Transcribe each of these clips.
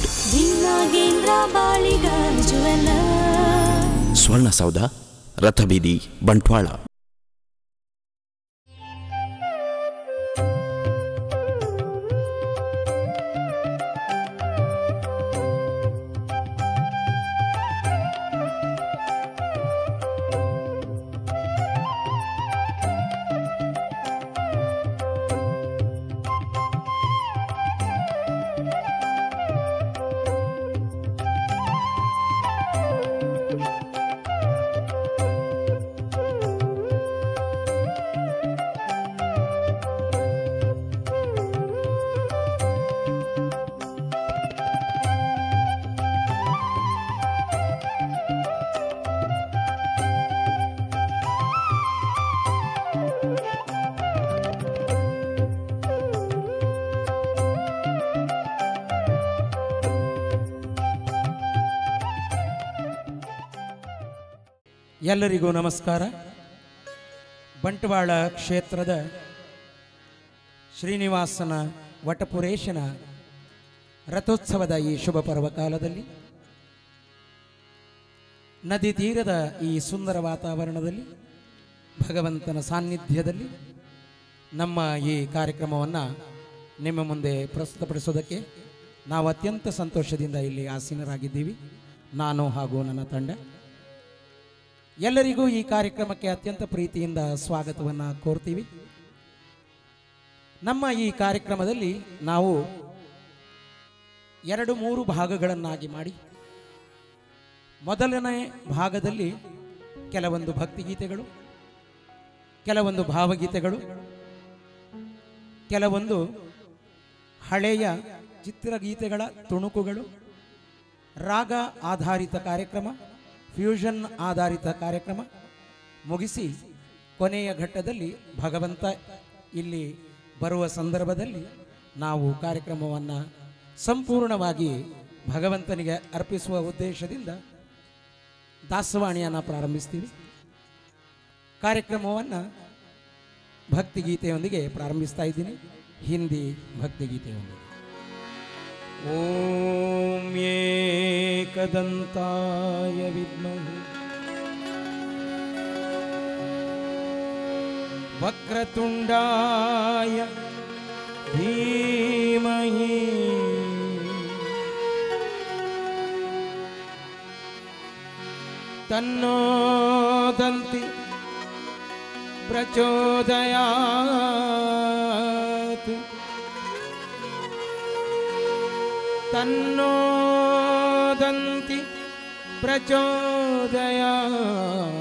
Gold, ಸ್ವರ್ಣ ಸೌಧ, ರಥಬೀದಿ, ಬಂಟ್ವಾಳ. ಎಲ್ಲರಿಗೂ ನಮಸ್ಕಾರ. ಬಂಟ್ವಾಳ ಕ್ಷೇತ್ರದ ಶ್ರೀನಿವಾಸನ ವಟಪುರೇಶನ ರಥೋತ್ಸವದ ಈ ಶುಭ ಪರ್ವಕಾಲದಲ್ಲಿ, ನದಿ ತೀರದ ಈ ಸುಂದರ ವಾತಾವರಣದಲ್ಲಿ, ಭಗವಂತನ ಸಾನ್ನಿಧ್ಯದಲ್ಲಿ ನಮ್ಮ ಈ ಕಾರ್ಯಕ್ರಮವನ್ನು ನಿಮ್ಮ ಮುಂದೆ ಪ್ರಸ್ತುತಪಡಿಸೋದಕ್ಕೆ ನಾವು ಅತ್ಯಂತ ಸಂತೋಷದಿಂದ ಇಲ್ಲಿ ಆಸೀನರಾಗಿದ್ದೀವಿ, ನಾನು ಹಾಗೂ ನನ್ನ ತಂಡ. ಎಲ್ಲರಿಗೂ ಈ ಕಾರ್ಯಕ್ರಮಕ್ಕೆ ಅತ್ಯಂತ ಪ್ರೀತಿಯಿಂದ ಸ್ವಾಗತವನ್ನು ಕೋರ್ತೀವಿ. ನಮ್ಮ ಈ ಕಾರ್ಯಕ್ರಮದಲ್ಲಿ ನಾವು 2-3 ಭಾಗಗಳನ್ನಾಗಿ ಮಾಡಿ, ಮೊದಲನೇ ಭಾಗದಲ್ಲಿ ಕೆಲವೊಂದು ಭಕ್ತಿಗೀತೆಗಳು, ಕೆಲವೊಂದು ಭಾವಗೀತೆಗಳು, ಕೆಲವೊಂದು ಹಳೆಯ ಚಿತ್ರಗೀತೆಗಳ ತುಣುಕುಗಳು, ರಾಗ ಆಧಾರಿತ ಕಾರ್ಯಕ್ರಮ, ಫ್ಯೂಷನ್ ಆಧಾರಿತ ಕಾರ್ಯಕ್ರಮ ಮುಗಿಸಿ ಕೊನೆಯ ಘಟ್ಟದಲ್ಲಿ ಭಗವಂತ ಇಲ್ಲಿ ಬರುವ ಸಂದರ್ಭದಲ್ಲಿ ನಾವು ಕಾರ್ಯಕ್ರಮವನ್ನು ಸಂಪೂರ್ಣವಾಗಿ ಭಗವಂತನಿಗೆ ಅರ್ಪಿಸುವ ಉದ್ದೇಶದಿಂದ ದಾಸವಾಣಿಯನ್ನು ಪ್ರಾರಂಭಿಸ್ತೀವಿ. ಕಾರ್ಯಕ್ರಮವನ್ನು ಭಕ್ತಿಗೀತೆಯೊಂದಿಗೆ ಪ್ರಾರಂಭಿಸ್ತಾ ಇದ್ದೀನಿ, ಹಿಂದಿ ಭಕ್ತಿಗೀತೆಯೊಂದಿಗೆ. ಓಂ ಏಕದಂತಾಯ ವಿದ್ಮಹೇ ವಕ್ರತುಂಡಾಯ ಧೀಮಹಿ ತನ್ನೋ ದಂತಿ ಪ್ರಚೋದಯಾತ್ ತನ್ನೋ ದಂತಿ ಪ್ರಚೋದಯಾತ್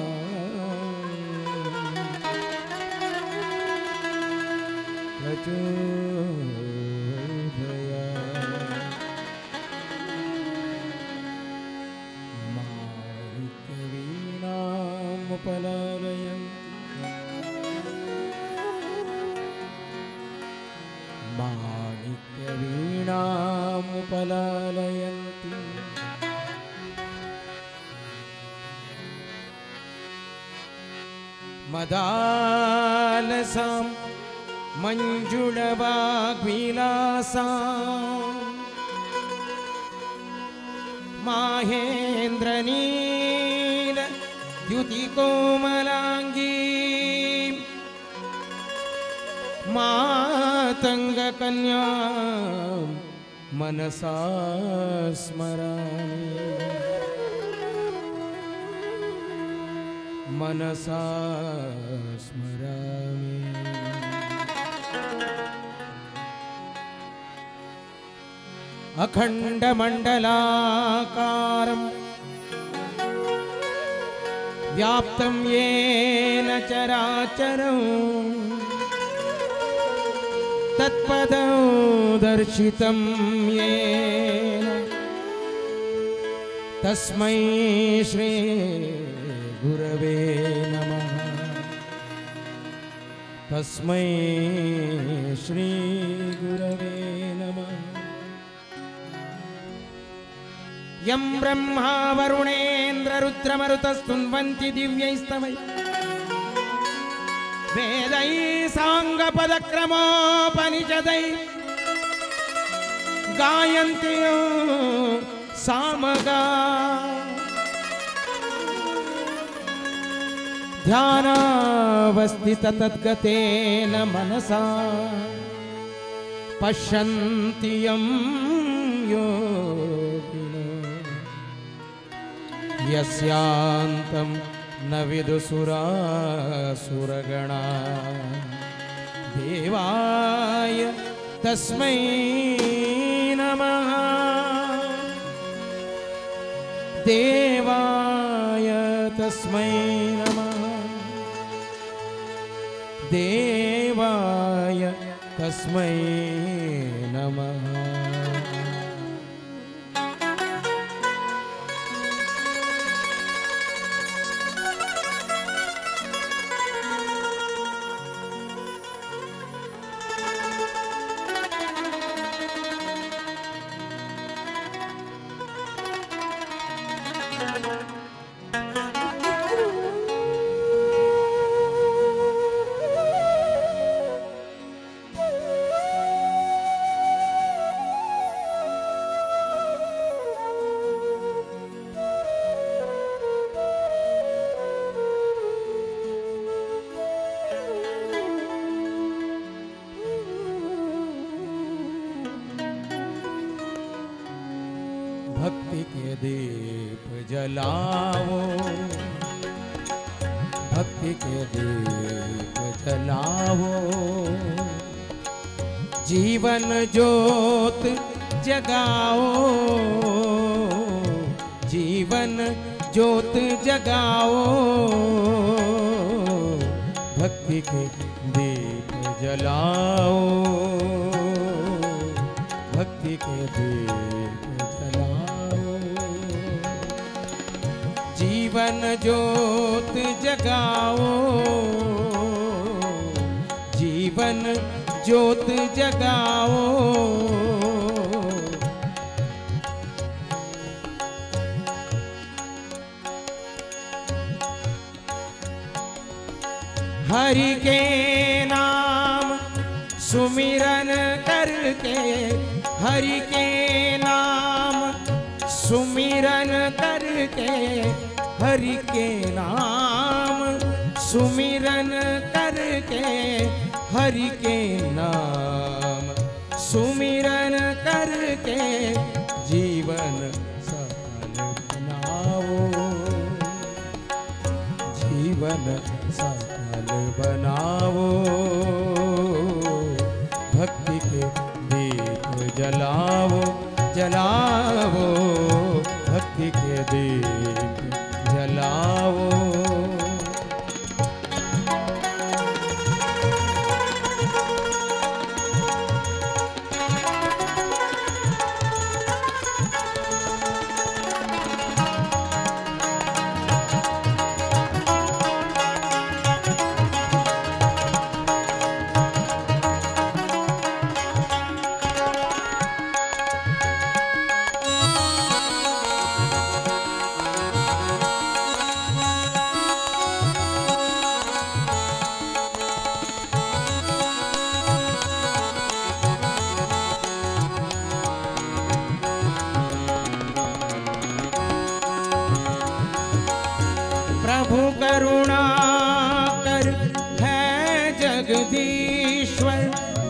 ಮಾಣಿಕ್ಯವೀಣಾಮುಪಲಾಲಯಂತಿ ಮದಾಲಸಾಂ ಮಂಜುಳವಾಗ್ವಿಲಾಸಾಂ ಮಾಹೇಂದ್ರನೀಲ ದ್ಯುತಿಕೋಮಲಾಂಗೀ ಮಾತಂಗಕನ್ಯಾ ಮನಸಾ ಸ್ಮರಾಮಿ ಮನಸಾ ಸ್ಮರಾಮಿ. ಅಖಂಡಮಂಡಲಾಕಾರಂ ವ್ಯಾಪ್ತಂ ಯೇನ ಚರಾಚರಂ ತತ್ಪದಂ ದರ್ಶಿತಂ ಯೇನ ತಸ್ಮೈ ಶ್ರೀ ಗುರವೇ ನಮಃ. ತಸ್ಮೈ ಶ್ರೀ ಗುರವೇ ನಮಃ. ಯಂ ಬ್ರಹ್ಮಾ ವರುಣೇಂದ್ರ ರುದ್ರಮರುತಸ್ತುನ್ವಂತಿ ದಿವ್ಯೈಸ್ತಮೈ ವೇದೈ ಸಾಂಗಪದಕ್ರಮೋಪನಿಷದೈ गायन्ति सामगा ध्यानावस्थित तद्गतेन मनसा पश्यन्ति यं योगिनो यस्यान्तं न विदुसुरासुरगणा देवाय तस्मै नमः देवाय तस्मै नमः देवाय तस्मै नमः। भक्ति के दीप जलाओ, भक्ति के दीप जलाओ, जीवन ज्योत जगाओ, जीवन ज्योत जगाओ, भक्ति के दीप जलाओ, भक्ति के दीप जीवन ज्योत जगाओ, जीवन ज्योत जगाओ, हरि के नाम सुमिरन करके, हरि के नाम सुमिरन करके, हरि के नाम सुमिरन करके, हरि के नाम सुमिरन करके, जीवन सफल बनाओ, जीवन सफल बनाओ, भक्ति के दीप जलाओ, जलाओ, भक्ति के दीप जलाओ। प्रभु करुणा कर है जगदीश्वर,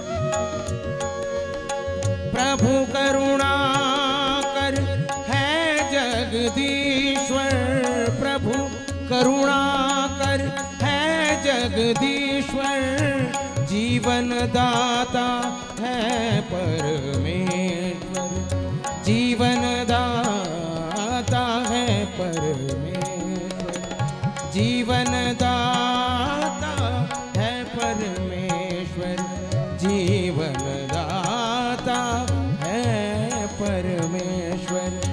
प्रभु करुणा कर है जगदीश्वर, प्रभु करुणा कर है जगदीश्वर, जीवन दाता है परमेश्वर, जीवन दाता है परमेश्वर, जीवन दाता है परमेश्वर, जीवन दाता है परमेश्वर,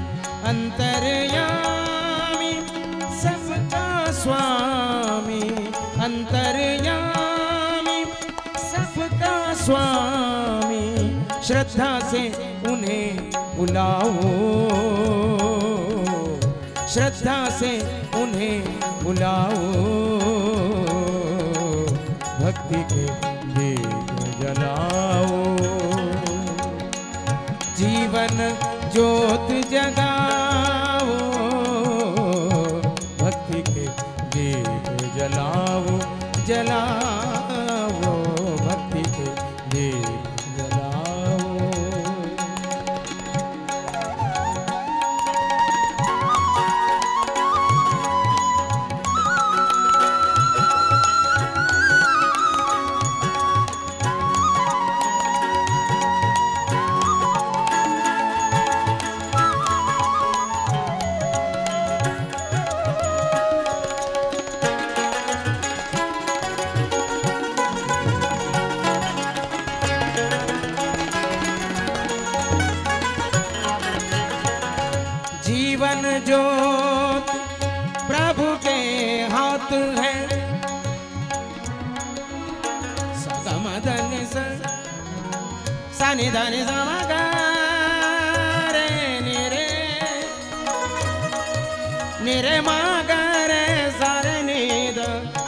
अंतर्यामी सबका स्वामी, अंतर्यामी सबका स्वामी, श्रद्धा से उन्हें बुलाओ, श्रद्धा से उन्हें बुलाओ, भक्ति के दीप जलाओ, जीवन जगाओ, भक्ति के दीप जलाओ, जलाओ, भक्ति के दीप जलाओ। जीवन ज्योत प्रभु के हाथ है, सगमदन सनि धनि समगरे निरे निरे मगरे सरे निद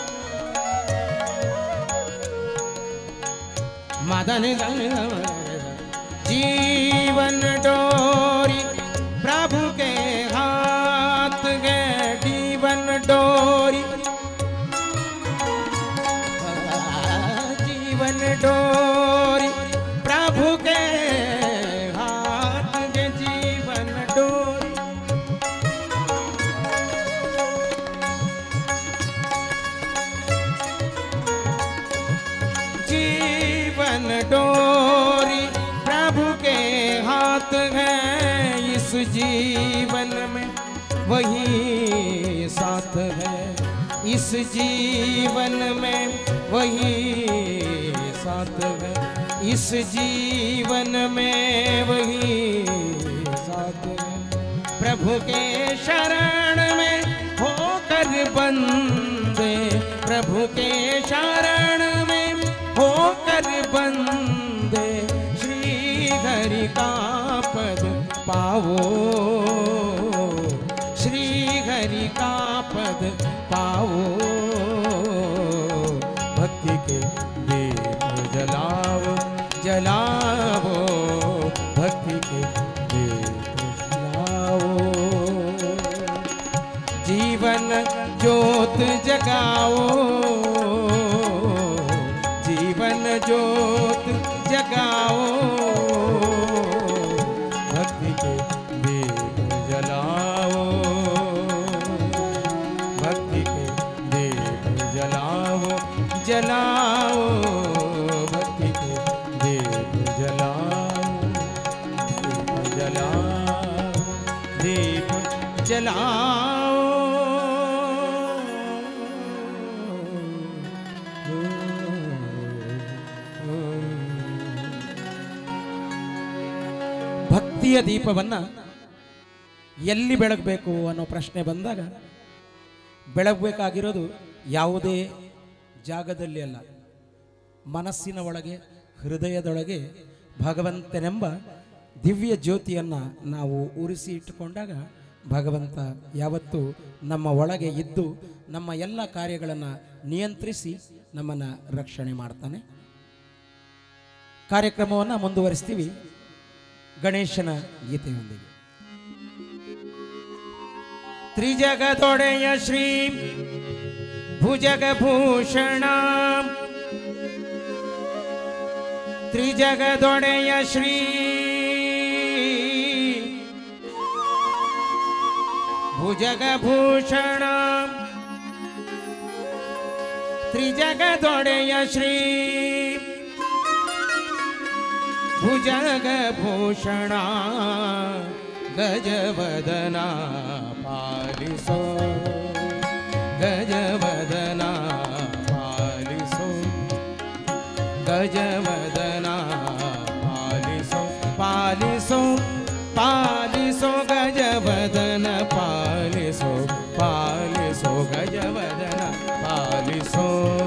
मदनि जीवन डोरी प्रभु के हाथ है, जीवन डोरी, जीवन डोरी प्रभु के हाथ है, जीवन डोरी। जीवन डोरी प्रभु के हाथ है, इस जीवन में वही साथ है, इस जीवन में वही साथ है, इस जीवन में वही साथ है। प्रभु के शरण में होकर बंदे, प्रभु के शरण में होकर बंदे, श्री हरि का पद पाओ, श्री हरि का पद पाओ। भक्ति के दीप जलाओ, जलाओ, भक्ति के दीप जलाओ। जीवन ज्योत जगाओ, जीवन ज्योत जगाओ, भक्ति के दीप जलाओ, भक्ति के दीप जलाओ, जलाओ, भक्ति के दीप जलाओ, दीप जलाओ, दीप जलाओ। ಭಕ್ತಿಯ ದೀಪವನ್ನು ಎಲ್ಲಿ ಬೆಳಗಬೇಕು ಅನ್ನೋ ಪ್ರಶ್ನೆ ಬಂದಾಗ, ಬೆಳಗಬೇಕಾಗಿರೋದು ಯಾವುದೇ ಜಾಗದಲ್ಲಿ ಅಲ್ಲ, ಮನಸ್ಸಿನ ಒಳಗೆ, ಹೃದಯದೊಳಗೆ ಭಗವಂತನೆಂಬ ದಿವ್ಯ ಜ್ಯೋತಿಯನ್ನು ನಾವು ಉರಿಸಿ ಇಟ್ಟುಕೊಂಡಾಗ ಭಗವಂತ ಯಾವತ್ತೂ ನಮ್ಮ ಒಳಗೆ ಇದ್ದು ನಮ್ಮ ಎಲ್ಲ ಕಾರ್ಯಗಳನ್ನು ನಿಯಂತ್ರಿಸಿ ನಮ್ಮನ್ನು ರಕ್ಷಣೆ ಮಾಡ್ತಾನೆ. ಕಾರ್ಯಕ್ರಮವನ್ನು ಮುಂದುವರಿಸ್ತೀವಿ ಗಣೇಶನ ಗೀತೆಯೊಂದಿಗೆ. ತ್ರಿಜಗದೊಡೆಯ ಶ್ರೀ ಭುಜಗಭೂಷಣ, ತ್ರಿಜಗದೊಡೆಯ ಶ್ರೀ ಭುಜಗಭೂಷಣ, ತ್ರಿಜಗದೊಡೆಯ ಶ್ರೀ ಭುಜಗಭೂಷಣ, ಗಜವದನ ಪಾಲಿಸೋ, ಗಜವದನ ಪಾಲಿಸೋ, ಗಜವದನ ಪಾಲಿಸೋ, ಪಾಲಿಸೋ, ಪಾಲಿಸೋ, ಗಜವದನ ಪಾಲಿಸೋ, ಪಾಲಿಸೋ, ಗಜವದನ ಪಾಲಿಸೋ.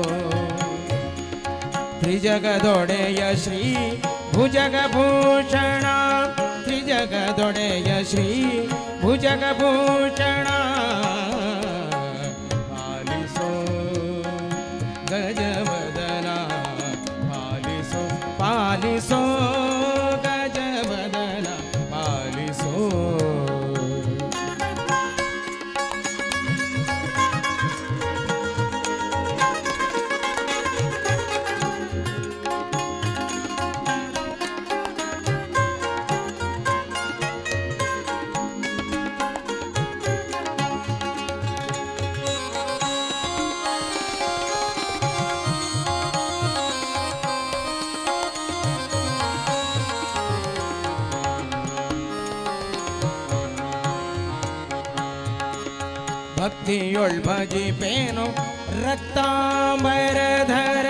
ತ್ರಿಜಗದೊಡೆಯ ಶ್ರೀ ಭುಜಗಭೂಷಣ, ತ್ರಿಜಗದೊಡೆಯ ಶ್ರೀ ಭುಜಗಭೂಷಣ, ಪಾಲಿಸೋ ಗಜವದನ ಪಾಲಿಸೋ, ಪಾಲಿಸೋ ಗಜವದನ ಪಾಲಿಸೋ. ಭಕ್ತಿಯೊಳ್ ಭಜಿಪೇನು ರಕ್ತಾಂಬರಧರ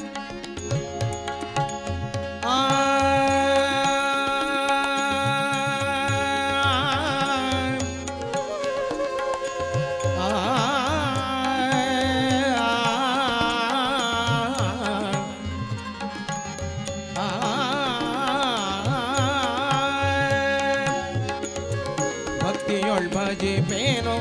ಭಕ್ತಿಯೊಳ್ ಭಜಿಪೇನು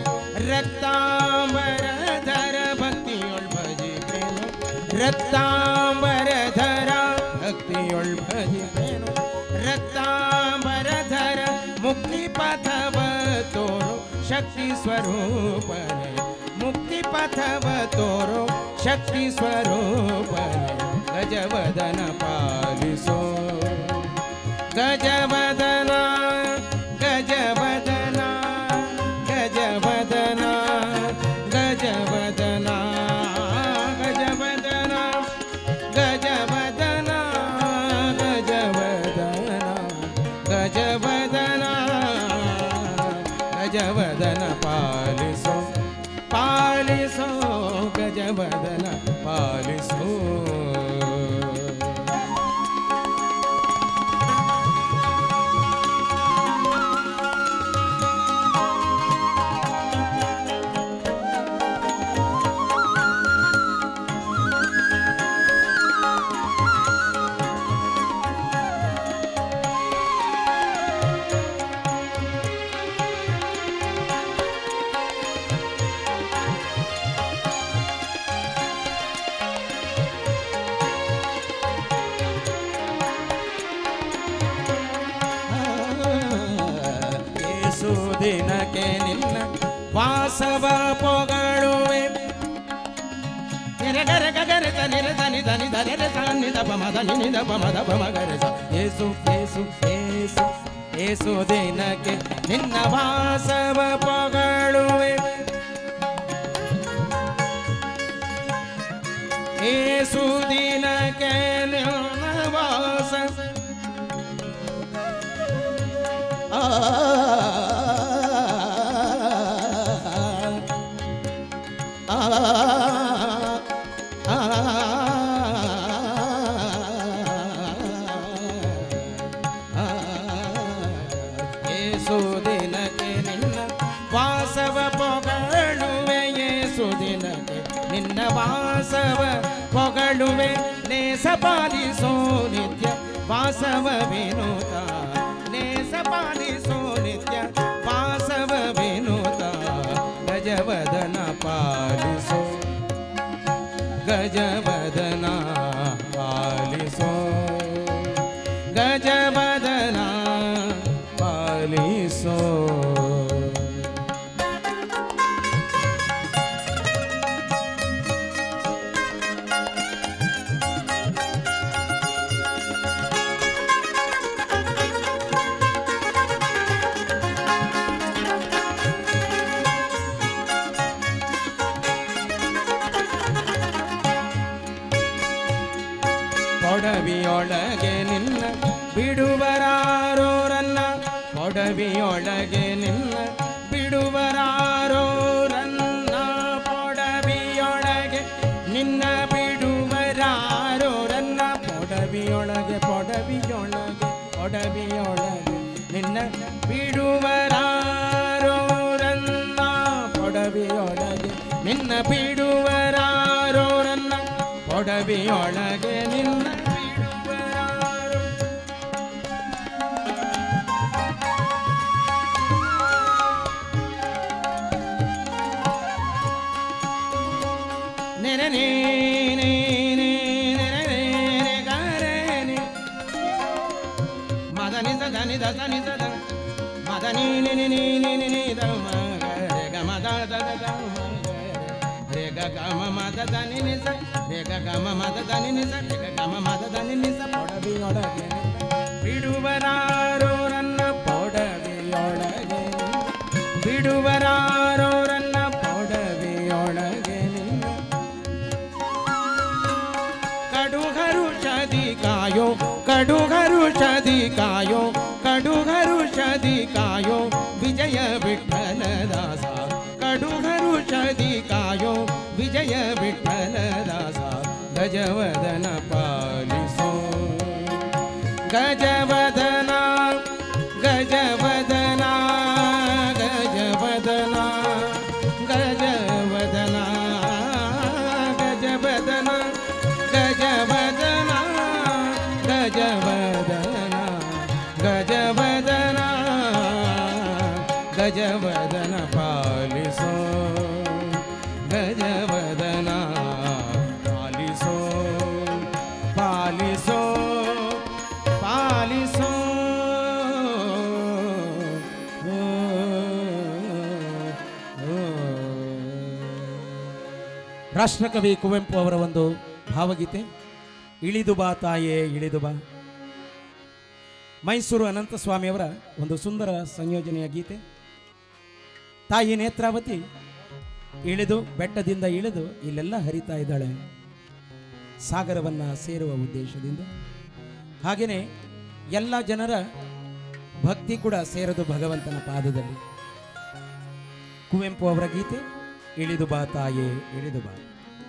ರಕ್ತಾಂಬರಧರ ಭಕ್ತಿಯೊಳ್ ಭಜಿಪೇನು ರಕ್ತಾಂಬರಧರ ಭಕ್ತಿಯೊಳ್ ಭಜಿಪೇನು ರಕ್ತಾಂಬರಧರ ಮುಕ್ತಿ ಪಥವ ತೋರು ಶಕ್ತಿ ಸ್ವರೂಪನೆ ಮುಕ್ತಿ ಪಥವ ತೋರು ಶಕ್ತಿ ಸ್ವರೂಪನೆ ಗಜವದನ ಪಾಲಿಸೋ ಗಜವದನ ಗಜವದನ ಗಜವದನ ಗಜವದನ ಗಜವದನ ಗಜವದನ ಗಜವದನ ಗಜವದನ ಗಜವದನ ಪಾಲಿಸೋ ಪಾಲಿಸೋ ಗಜವದನ ಪಾಲಿಸೋ ದಿನಕ್ಕೆ ನಿನ್ನ ವಾಸವ ಪೊಗಳುವೆ ಗರ ಗರ ತನಿರ ತನಿ ಧನಿ ಧನಿರ ಸಾನಿ ದಪ ಮದ ನಿನಿ ದಪ ಮದ ಪಮ ಗರಸ ಏಸು ಏಸು ಏಸು ಏಸು ದಿನಕ್ಕೆ ನಿನ್ನ ವಾಸವ ಪೊಗಳುವೆ ಏಸು ದಿನಕ್ಕೆ ನಿನ್ನ ವಾಸ ಏಸು ದಿನಕ್ಕೆ ನಿನ್ನ ವಾಸವ ಪೊಗಳುವೆ ಏಸು ದಿನಕ್ಕೆ ನಿನ್ನ ವಾಸವ ಪೊಗಳುವೆ ನೇಸ ಪಾಲಿಸೋ ನಿತ್ಯ ವಾಸವ ವಿನೂತ ನೇಸ ಪಾಲಿಸೋ ನಿತ್ಯ ವಾಸವ ವಿನೂತ ಗಜವದನ ಪಾಲಿಸೋ ಗಜವದನ ಪಾಲಿಸೋ ಗಜವದನ ಪಾಲಿಸೋ ಕೊಡವಿಯೊಳಗೆ ನಿನ್ನ ಬಿಡುವರಾರೋರನ್ನ ಕೊಡವಿಯೊಳಗೆ ನಿನ್ನ ಬಿಡುವರಾರೋರನ್ನ ಕೊಡವಿಯೊಳಗೆ ನಿನ್ನ ಬಿಡುವರಾರೋರನ್ನ ಕೊಡವಿಯೊಳಗೆ ಕೊಡವಿಯೊಳಗೆ ಕೊಡವಿಯೊಳಗೆ ನಿನ್ನ ಬಿಡುವರಾರೋರನ್ನ ಕೊಡವಿಯೊಳಗೆ ನಿನ್ನ ಬಿಡುವರಾರೋರನ್ನ ಕೊಡವಿಯೊಳಗೆ ನಿನ್ನ ಬಿಡುವರಾರೋ ನೆನೆ ನೀ ಮದನಿ ಸದನಿ ದಸನಿ ಸದ ಮದನಿ ನಿ ದ ರೆ ಗ ಮದ ದ ದ ರೆ ಗ ಗ ಮ ಮದ ದ ನಿ ನಿ ಸ ರೆ ಗ ಗ ಮ ಮದ ದ ನಿ ನಿ ಸ ರೆ ಗ ಗ ಮ ಮದ ದ ನಿ ನಿ ಸ ಪೊಡವಿಯೊಳಗೆ ಬಿಡುವರಾರೋರನ್ನ ಪೊಡವಿಯೊಳಗೆ ಬಿಡುವರಾರೋರನ್ನ ಪೊಡವಿಯೊಳಗೆ ಕಡುಗರುಷದಿ ಕಾಯೋ ಕಡುಗರುಷದಿ ಕಾಯೋ ಕಡುಗರುಷದಿ ಕಾಯೋ ವಿಜಯ ವಿಠ್ಠಲ ದಾಸ ಕಡುಗರು ಜಯ ವಿಠಲ ದಾಸ ಗಜವದನ ಪಾಲಿಸೋ ಗಜವದನ ಗಜವದನ ಗಜವದನ ಗಜವದನ ಗಜವದನ ಗಜವದನ ಗಜವದನ ಗಜವದನ ಗಜವದನ ಪಾಲಿಸೋ ಗಜವದನ ಪಾಲಿಸೋ ಪಾಲಿಸೋ ಪಾಲಿಸೋ. ರಾಷ್ಟ್ರಕವಿ ಕುವೆಂಪು ಅವರ ಒಂದು ಭಾವಗೀತೆ ಇಳಿದು ಬಾ ತಾಯೇ ಇಳಿದು ಬಾ. ಮೈಸೂರು ಅನಂತಸ್ವಾಮಿಯವರ ಒಂದು ಸುಂದರ ಸಂಯೋಜನೆಯ ಗೀತೆ. ತಾಯಿ ನೇತ್ರಾವತಿ ಇಳಿದು ಬೆಟ್ಟದಿಂದ ಇಳಿದು ಇಲ್ಲೆಲ್ಲ ಹರಿತಾ ಇದ್ದಾಳೆ ಸಾಗರವನ್ನು ಸೇರುವ ಉದ್ದೇಶದಿಂದ. ಹಾಗೆಯೇ ಎಲ್ಲ ಜನರ ಭಕ್ತಿ ಕೂಡ ಸೇರೋದು ಭಗವಂತನ ಪಾದದಲ್ಲಿ. ಕುವೆಂಪು ಅವರ ಗೀತೆ ಇಳಿದು ಬಾ ತಾಯೇ ಇಳಿದು ಬಾ.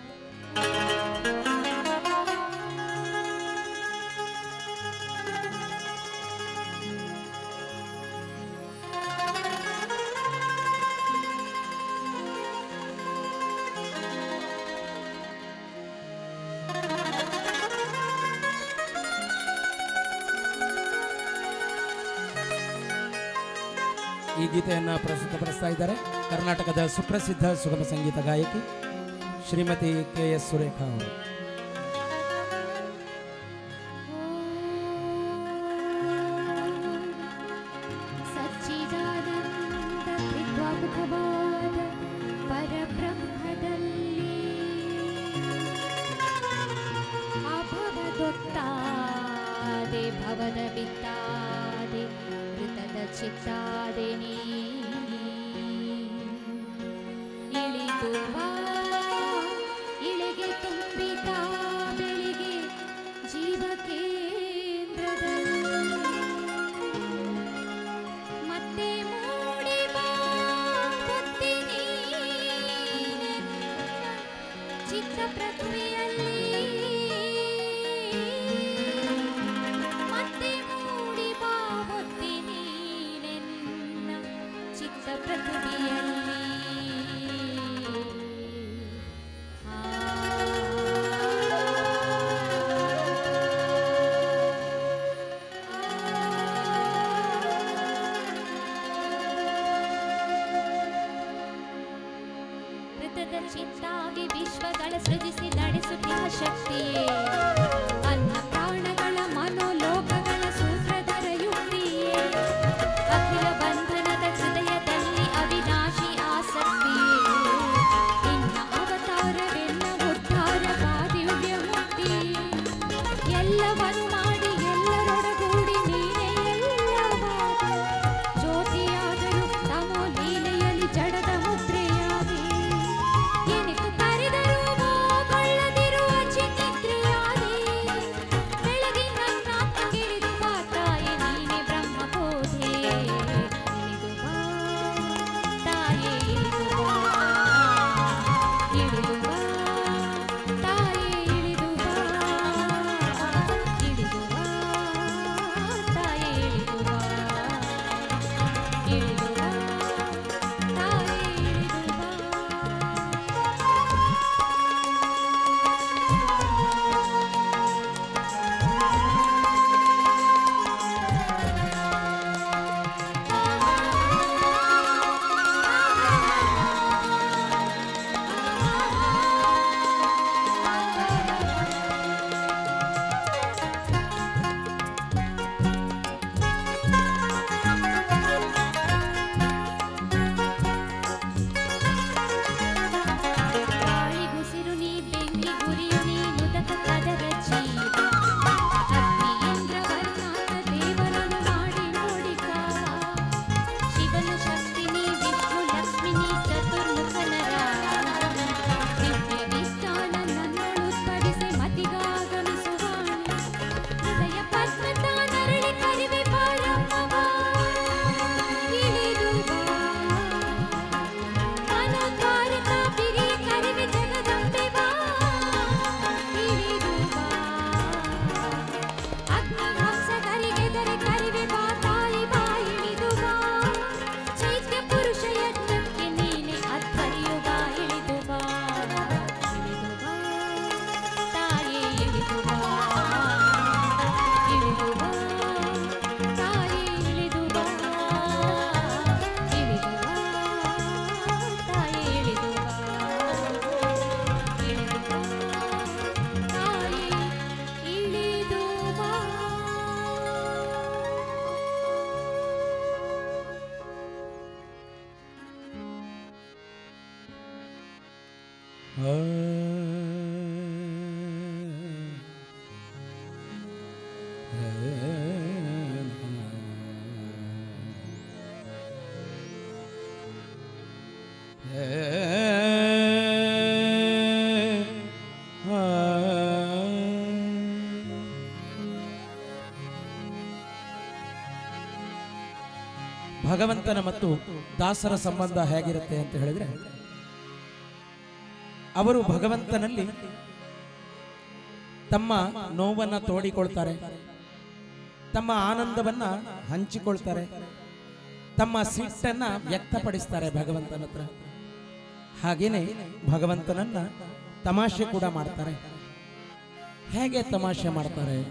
ಈ ಗೀತೆಯನ್ನು ಪ್ರಸ್ತುತಪಡಿಸ್ತಾ ಇದ್ದಾರೆ ಕರ್ನಾಟಕದ ಸುಪ್ರಸಿದ್ಧ ಸುಗಮ ಸಂಗೀತ ಗಾಯಕಿ ಶ್ರೀಮತಿ KS ಸುರೇಖಾ ಅವರು. ಚಿತ್ತಾದೆನಿ ಇಳಿದು ಬಾ ಇಳೆಗೆ ತುಂಬಿದ ಬೆಳಿಗ್ಗೆ ಜೀವ ಕೇಂದ್ರದಲ್ಲಿ ಮತ್ತೆ ಮೂಡಿ ಬಾ ಬುದ್ಧಿ ಚಿತ್ತ ಪ್ರಕೃತಿಯಲ್ಲಿ ಮತ್ತೆ ಮೂಡಿ ಬಾ ಬುದ್ಧಿ ಪ್ರಕೃತಿಯಲ್ಲಿ ಮೃತದ ಚಿತ್ತಾಗಿ ವಿಶ್ವಗಳ ಸೃಜಿಸಿ ನಡೆಸುತ್ತಿರುವ ಶಕ್ತಿಯೇ ಅನ್ನ ಪ್ರಾಣಗಳ ಮನೋಲೋಕಗಳ ಸೂತ್ರಧರ ಯುಕ್ತಿಯೇ ಅಖಿಲ ಬಂಧನದ ಹೃದಯದಲ್ಲಿ ಅವಿನಾಶಿ ಆಸಕ್ತಿಯೇ ಇನ್ನ ಅವತಾರವೆಲ್ಲ ಉದ್ಧಾರವಾದಿವ್ಯ ಮುಕ್ತಿ ಎಲ್ಲವನ್ನು ಮಾಡಿ ಎಲ್ಲರೊಡಗೂಡಿ ನೀನೇ ಎಲ್ಲವ ಜ್ಯೋತಿಯಾದರೂ ತಮೋ ಲೀಲೆಯಲ್ಲಿ ಜಡದ ಮುದ್ರೆಯಾಗಿ ಏನಿತು ಕರೆದರೂ ಕೊಳ್ಳದಿರುವ ಚಿನ್ನಿದ್ರೆಯಾಗಿ ಭಗವಂತನ ಮತ್ತು ದಾಸರ ಸಂಬಂಧ ಹೇಗಿರುತ್ತೆ ಅಂತ ಹೇಳಿದ್ರೆ, ಅವರು ಭಗವಂತನಲ್ಲಿ ತಮ್ಮ ನೋವನ್ನ ತೋಡಿಕೊಳ್ತಾರೆ, ತಮ್ಮ ಆನಂದವನ್ನ ಹಂಚಿಕೊಳ್ತಾರೆ, ತಮ್ಮ ಸಿಟ್ಟನ್ನ ವ್ಯಕ್ತಪಡಿಸ್ತಾರೆ ಭಗವಂತನ ಹತ್ರ. ಹಾಗೇನೆ ಭಗವಂತನನ್ನ ತಮಾಷೆ ಕೂಡ ಮಾಡ್ತಾರೆ. ಹೇಗೆ ತಮಾಷೆ ಮಾಡ್ತಾರೆ?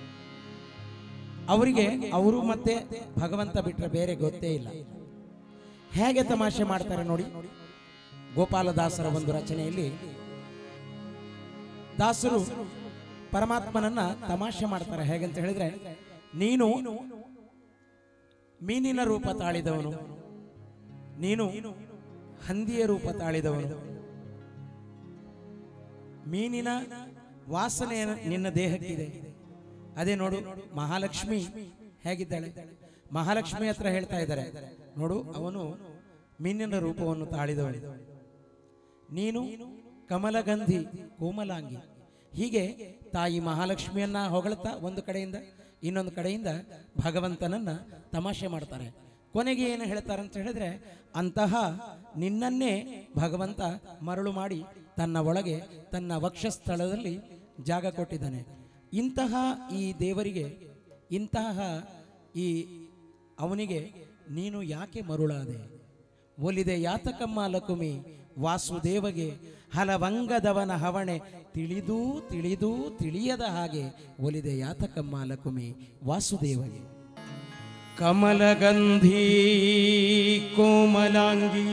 ಅವರಿಗೆ ಅವರು ಮತ್ತೆ ಭಗವಂತ ಬಿಟ್ಟರೆ ಬೇರೆ ಗೊತ್ತೇ ಇಲ್ಲ. ಹೇಗೆ ತಮಾಷೆ ಮಾಡ್ತಾರೆ ನೋಡಿ. ಗೋಪಾಲದಾಸರ ಒಂದು ರಚನೆಯಲ್ಲಿ ದಾಸರು ಪರಮಾತ್ಮನನ್ನ ತಮಾಷೆ ಮಾಡ್ತಾರೆ. ಹೇಗಂತ ಹೇಳಿದ್ರೆ, ನೀನು ಮೀನಿನ ರೂಪ ತಾಳಿದವನು, ನೀನು ಹಂದಿಯ ರೂಪ ತಾಳಿದವನು, ಮೀನಿನ ವಾಸನೆ ನಿನ್ನ ದೇಹಕ್ಕಿದೆ. ಅದೇ ನೋಡು ಮಹಾಲಕ್ಷ್ಮಿ ಹೇಗಿದ್ದಾಳೆ. ಮಹಾಲಕ್ಷ್ಮಿ ಹತ್ರ ಹೇಳ್ತಾ ಇದ್ದಾರೆ, ನೋಡು ಅವನು ಮೀನಿನ ರೂಪವನ್ನು ತಾಳಿದವನು, ನೀನು ಕಮಲಗಂಧಿ ಕೋಮಲಾಂಗಿ. ಹೀಗೆ ತಾಯಿ ಮಹಾಲಕ್ಷ್ಮಿಯನ್ನ ಹೊಗಳ್ತಾ ಒಂದು ಕಡೆಯಿಂದ ಇನ್ನೊಂದು ಕಡೆಯಿಂದ ಭಗವಂತನನ್ನ ತಮಾಷೆ ಮಾಡ್ತಾರೆ. ಕೊನೆಗೆ ಏನು ಹೇಳ್ತಾರೆ ಅಂತ ಹೇಳಿದ್ರೆ, ಅಂತಹ ನಿನ್ನನ್ನೇ ಭಗವಂತ ಮರಳು ಮಾಡಿ ತನ್ನ ಒಳಗೆ ತನ್ನ ವಕ್ಷಸ್ಥಳದಲ್ಲಿ ಜಾಗ ಕೊಟ್ಟಿದ್ದಾನೆ. ಇಂತಹ ಈ ದೇವರಿಗೆ, ಇಂತಹ ಈ ಅವನಿಗೆ ನೀನು ಯಾಕೆ ಮರುಳಾದೆ? ಒಲಿದೆ ಯಾತಕಮ್ಮ ಲಕುಮಿ ವಾಸುದೇವಗೆ ಹಲವಂಗದವನ ಹವಣೆ ತಿಳಿದೂ ತಿಳಿದೂ ತಿಳಿಯದ ಹಾಗೆ ಒಲಿದೆ ಯಾತಕಮ್ಮ ಲಕುಮಿ ವಾಸುದೇವಗೆ. ಕಮಲಗಂಧಿ ಕೋಮಲಾಂಗಿ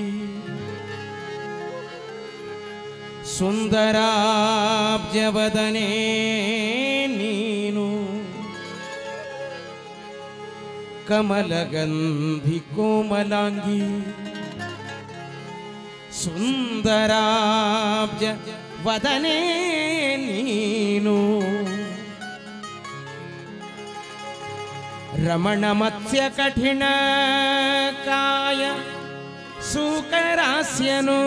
ಸುಂದರಾಬ್ಜವದನೆ ನೀನು, ಕಮಲಗಂಧಿ ಕೋಮಲಾಂಗಿ ಸುಂದರಾಬ್ಜ ವದನೆ ನೀನು, ರಮಣ ಮತ್ಸ್ಯ ಕಠಿಣ ಕಾಯ ಸೂಕರಾಸ್ಯನು,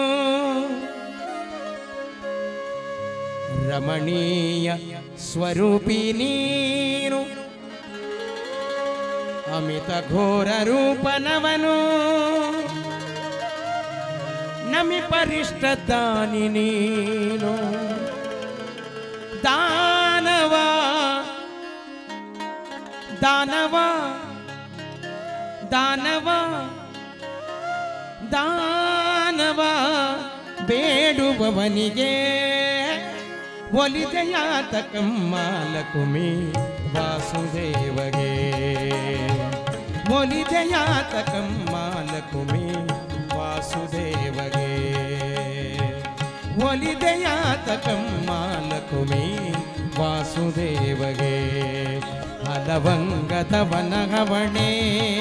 ರಮಣೀಯ ಸ್ವರೂಪಿ ನೀನು, ಅಮಿತ ಘೋರ ರೂಪನವನು, ನಮಿ ಪರಿಷ್ಟ ದಾನಿ ನೀನು, ದಾನವ ದಾನವ ದಾನವ ದಾನವ ಬೇಡುವವನಿಗೆ ಒಲಿದೆಯಾತಕಮ್ಮ ಲಕುಮಿ ವಾಸುದೇವಗೆ, ಒಲಿದೆಯಾತಕಮ್ಮ ಲಕುಮಿ ವಾಸುದೇವಗೆ, ಒಲಿದೆಯಾತಕಮ್ಮ ಲಕುಮಿ ವಾಸುದೇವಗೆ. ಹಲವಂಗದವನ ಹವಣೆ,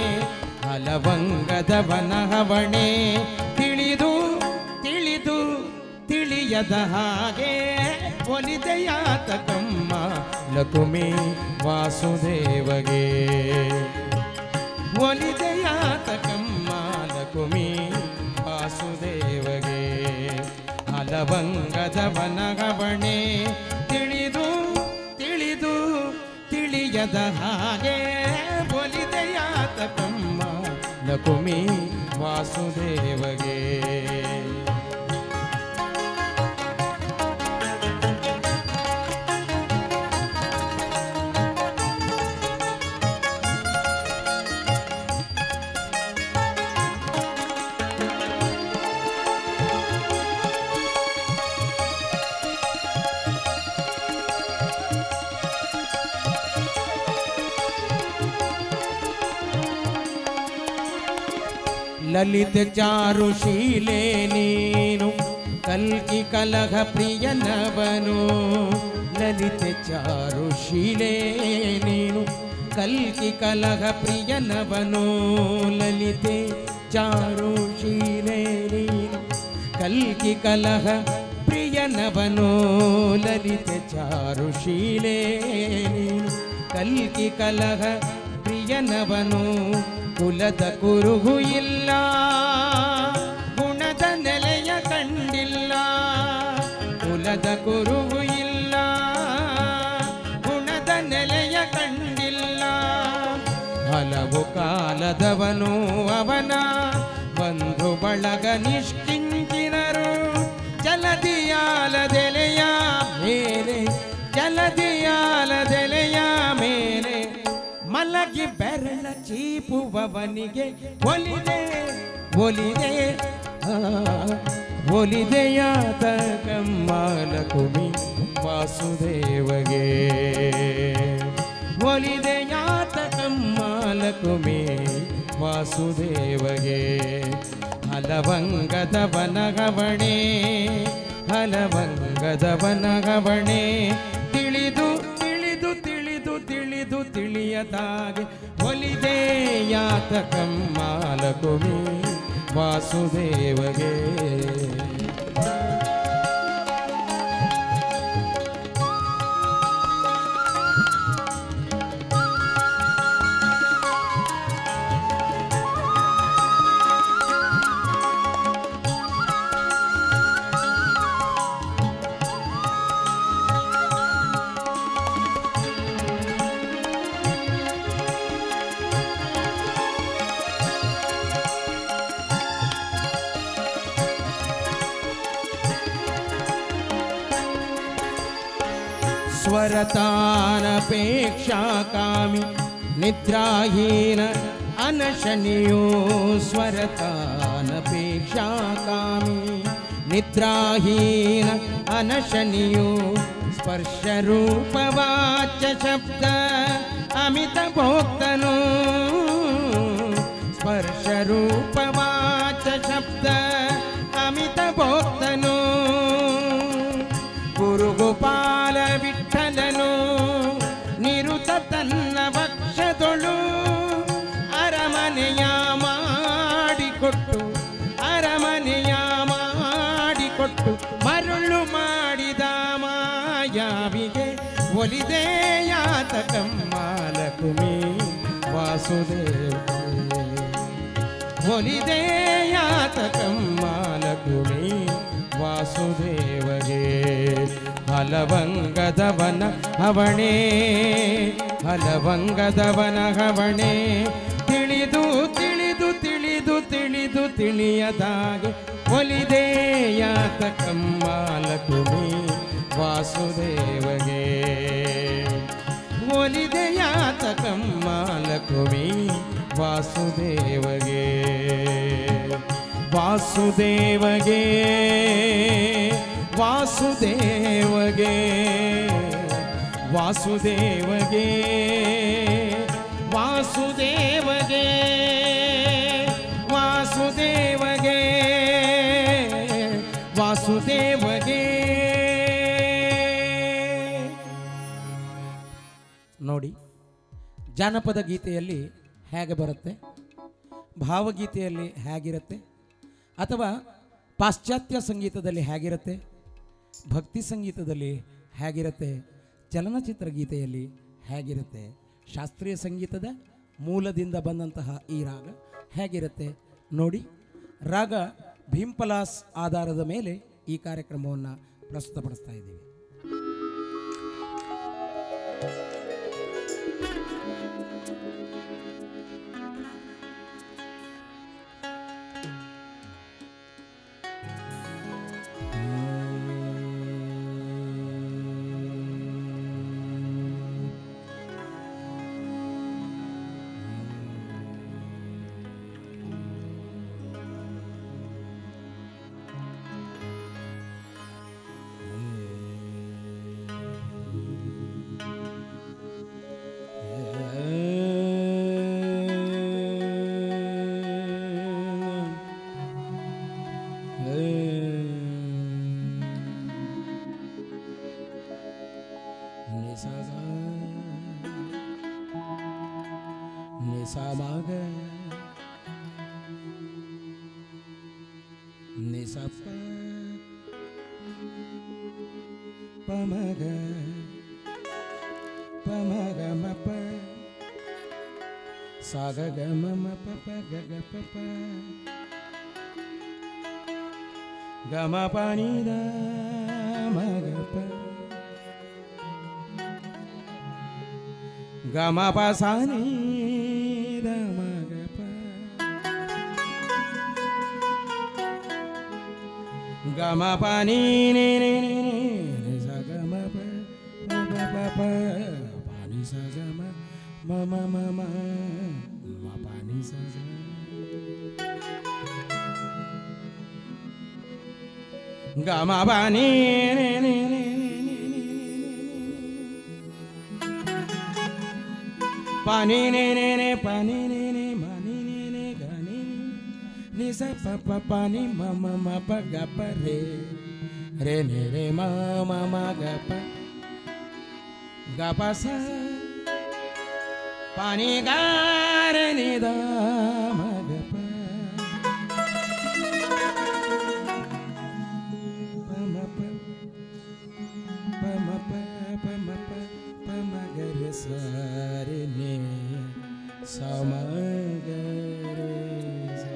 ಹಲವಂಗದವನ ಹವಣೆ ತಿಳಿದು ತಿಳಿದು ತಿಳಿಯದ ಹಾಗೆ ಒಲಿದೆಯಾತಕಮ್ಮ ಲಕುಮಿ ವಾಸುದೇವಗೆ, ಒಲಿದೆಯಾತಕಮ್ಮ ಲಕುಮಿ ವಾಸುದೇವಗೆ. ಹಲವಂಗದವನ ಹವಣೆ ತಿಳಿದು ತಿಳಿದು ತಿಳಿಯದ ಹಾಗೆ ಒಲಿದೆಯಾತಕಮ್ಮ ಲಕುಮಿ ವಾಸುದೇವಗೆ. ಲಲಿತ ಚಾರುಶೀಲೆ ನೀನು, ಕಲ್ಕಿ ಕಲಹ ಪ್ರಿಯನವನು, ಲಲಿತ ಚಾರುಶೀಲೆ ನೀನು, ಕಲ್ಕಿ ಕಲಹ ಪ್ರಿಯನವನು, ಲಲಿತೆ ಚಾರುಶೀಲೆ ನೀನು, ಕಲ್ಕಿ ಕಲಹ ಪ್ರಿಯನವನು ಲಲಿತೆ ಚಾರುಶೀಲೇ ಕಲ್ಕಿ ಕಲಹ ಪ್ರಿಯನವನು ಕುಲದ ಕುರುಹು ಇಲ್ಲ ಗುಣದ ನೆಲೆಯ ಕಂಡಿಲ್ಲ ಕುಲದ ಕುರುಹು ಇಲ್ಲ ಗುಣದ ನೆಲೆಯ ಕಂಡಿಲ್ಲ ಹಲವು ಕಾಲದವನು ಅವನ ಬಂಧು ಬಳಗ ನಿಷ್ಕಿಂಚಿನರು ಜಲದಿಯಾಲದೆಲೆಯ ಮೇಲೆ ಜಲದಿಯಾಲದೆಲೆಯ ಮೇಲೆ ಮಲಗಿ ಬೆರಳ ಚೀಪುವವನಿಗೆ ಒಲಿದೆ ಒಲಿದೆ ಒಲಿದೆಯಾತ ಕಮ್ಮಾಲಕುಮಿ ವಾಸುದೇವಗೆ ಒಲಿದೆಯಾತ ಕಮ್ಮಾಲಕುಮಿ ವಾಸುದೇವಗೆ ಹಲವಂಗದವನಗವಣೆ ಹಲವಂಗದವನಗವಣೆ ತಿಳಿದು ತಿಳಿದು ತಿಳಿದು ತಿಳಿದು ತಿಳಿಯದಾಗೆ ಒಲಿದೆಯಾತ ಕಮ್ಮಾಲಕುಮಿ ವಾಸುದೇವಗೆ ಸ್ವರತಾನಪೇಕ್ಷಾ ಕಾಮಿ ನಿದ್ರಾಹೀನ ಅನಶನಿಯೋ ಸ್ವರತಾನಪೇಕ್ಷಾ ಕಾಮಿ ನಿದ್ರಾಹೀನ ಅನಶನಿಯೋ ಸ್ಪರ್ಶರೂಪವಾಚ ಶಬ್ದ ಅಮಿತ ಭೋಕ್ತನು ಸ್ಪರ್ಶರೂಪವಾಚ ಶಬ್ದ ಅಮಿತ ಭೋಕ್ತನು ಗುರುಗೋಪಾಲ ವಿಠಲನು ನಿರುತ ತನ್ನ ವಕ್ಷದೊಳು ಅರಮನೆಯ ಮಾಡಿಕೊಟ್ಟು ಅರಮನೆಯ ಮಾಡಿಕೊಟ್ಟು ಮರುಳು ಮಾಡಿದ ಮಾಯಾವಿಗೆ ಒಲಿದೆಯಾತ ಕಮ್ಮಾಲಕುಮಿ ವಾಸುದೇವ ಒಲಿದೆಯಾತ ಕಮ್ಮಾಲಕುಮಿ ವಾಸುದೇವಗೆ ಹಲವಂಗದವನ ಹವಣೆ ಹಲವಂಗದವನ ಹವಣೆ ತಿಳಿದು ತಿಳಿದು ತಿಳಿದು ತಿಳಿದು ತಿಳಿಯದಾಗೆ ಒಲಿದೆಯಾತ ಕಮ್ಮಾಲಕುಮಿ ವಾಸುದೇವಗೆ ಒಲಿದೆಯಾತ ಕಮ್ಮಾಲಕುಮಿ ವಾಸುದೇವಗೆ ವಾಸುದೇವಗೆ ವಾಸುದೇವಗೆ ವಾಸುದೇವಗೆ ವಾಸುದೇವಗೆ ವಾಸುದೇವಗೆ ವಾಸುದೇವಗೆ. ನೋಡಿ, ಜಾನಪದ ಗೀತೆಯಲ್ಲಿ ಹೇಗೆ ಬರುತ್ತೆ, ಭಾವಗೀತೆಯಲ್ಲಿ ಹೇಗಿರುತ್ತೆ, ಅಥವಾ ಪಾಶ್ಚಾತ್ಯ ಸಂಗೀತದಲ್ಲಿ ಹೇಗಿರುತ್ತೆ, ಭಕ್ತಿ ಸಂಗೀತದಲ್ಲಿ ಹೇಗಿರುತ್ತೆ, ಚಲನಚಿತ್ರ ಗೀತೆಯಲ್ಲಿ ಹೇಗಿರುತ್ತೆ, ಶಾಸ್ತ್ರೀಯ ಸಂಗೀತದ ಮೂಲದಿಂದ ಬಂದಂತಹ ಈ ರಾಗ ಹೇಗಿರುತ್ತೆ ನೋಡಿ. ರಾಗ ಭೀಂಪಲಾಸ್ ಆಧಾರದ ಮೇಲೆ ಈ ಕಾರ್ಯಕ್ರಮವನ್ನು ಪ್ರಸ್ತುತಪಡಿಸ್ತಾ ಇದ್ದೀವಿ. ನಿಸಮಾಗ ನಿಸಪ್ಪ ಪಮಗ ಪಮಗ ಮಪ ಸಾಗ ಗ ಮಮ ಪಪ ಗಗ ಪಪ ಗಮ ಪಾನಿ ದ ಮಗ ಪ ಗಮ ಪ ಸಾನಿ ದ ಮಗ ಪ ಗಮ ಪಾನಿ ನಿ ನಿ ನಿ ನಿ ಸ ಗಮ ಪ ಪ ಪ ಪ ಪಾನಿ ಸ ಗಮ ಮ ಮ ಮ ಮ ಮ ಪಾನಿ ಸ ಸ ಗಮ ಪಾನಿ ನಿ ನಿ ನಿ pani ne ne ne pani ne ne mani ne ne ga ne ni sa pa pa pani ma ma ma pa ga pa re re ne re ma ma ma ga pa sa pani ga re ni da ma ga pa pa ma pa pa ma pa pa ma pa pa ma ga re sa re ne sa ma ga re sa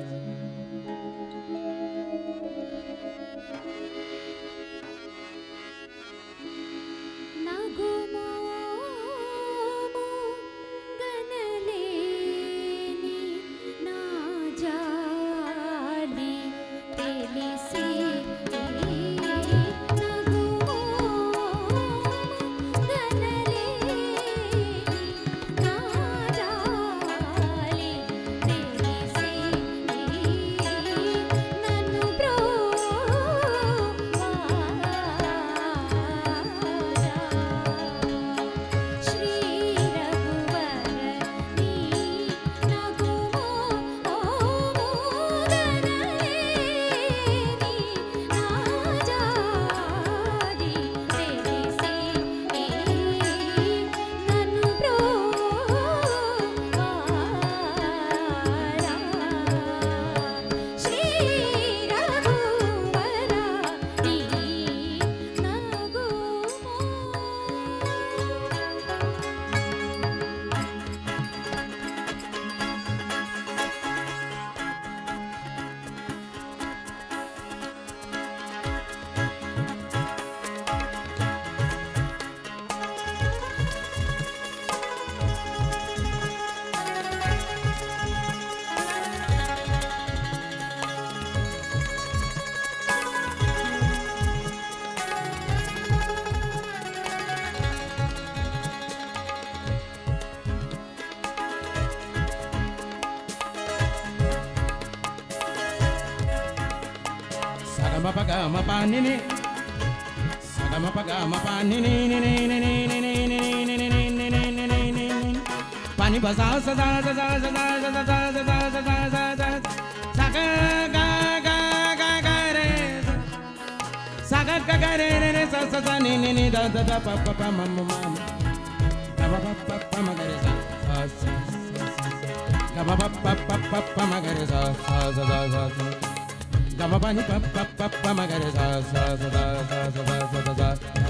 ನಗುಮೋ ಗನಲೇನಿ ನಾ ಜಾಲಿ ತಿಳಿಸಿ ನಗುಮೋ ಗನಲೇನಿ ನಾ ಜಾಲಿ ತಿಳಿಸಿ ನನ್ನು ಶ್ರೀ ರಘುವರ ನೀ ನಗುಮೋ ಗನಲೇನಿ ನಾ ಜಾಲಿ ತಿಳಿಸಿ ನನ್ನು ಶ್ರೀ ರಘುವರ ನೀ ನಗುಮೋ Sagama pagama panini sagama pagama panini ni ni ni ni ni ni ni ni ni ni ni ni ni ni pani basa sa sa sa sa sa sa sa sa sa sa sa sa saga ga ga ga ga re saga ga ga re re sa sa sa ni ni ni da da da pa pa pa ma ma ma ga pa pa pa ma ga re sa sa ga pa pa pa pa pa ma ga re sa sa sa sa sa Gama pani pa pa pa pa ma ga re sa sa sa sa sa sa sa sa sa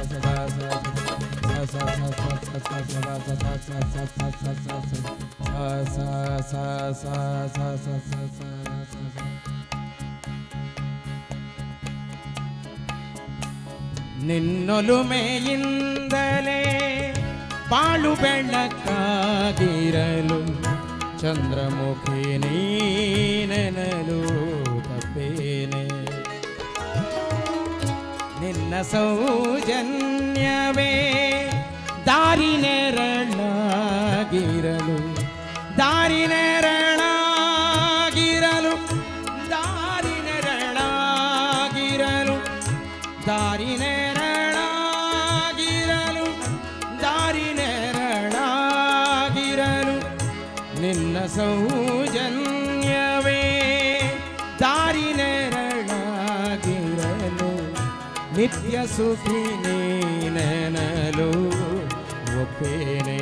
ನಿನ್ನೊಲುಮೆಯಿಂದಲೇ ಬಾಳು ಬೆಳಕಾಗಿರಲು ಚಂದ್ರಮುಖಿ ನೀನೆನಲು ತಪ್ಪೇನೆ ನಿನ್ನ ಸೌಜನ್ಯವೇ ದಾರಿ ನೆರಳಾಗಿರಲು ದಾರಿ ನೆರಳಾಗಿರಲು ದಾರಿ ನೆರಳಾಗಿರಲು ದಾರಿ ನೆರಳಾಗಿರಲು ದಾರಿ ನೆರಳಾಗಿರಲು ನಿನ್ನ ಸೌಜನ್ಯವೇ ದಾರಿ ನೆರಳಾಗಿರಲು ನಿತ್ಯ ಸುಖಿ ನೀನೆನಲು ಒಪ್ಪೇನೆ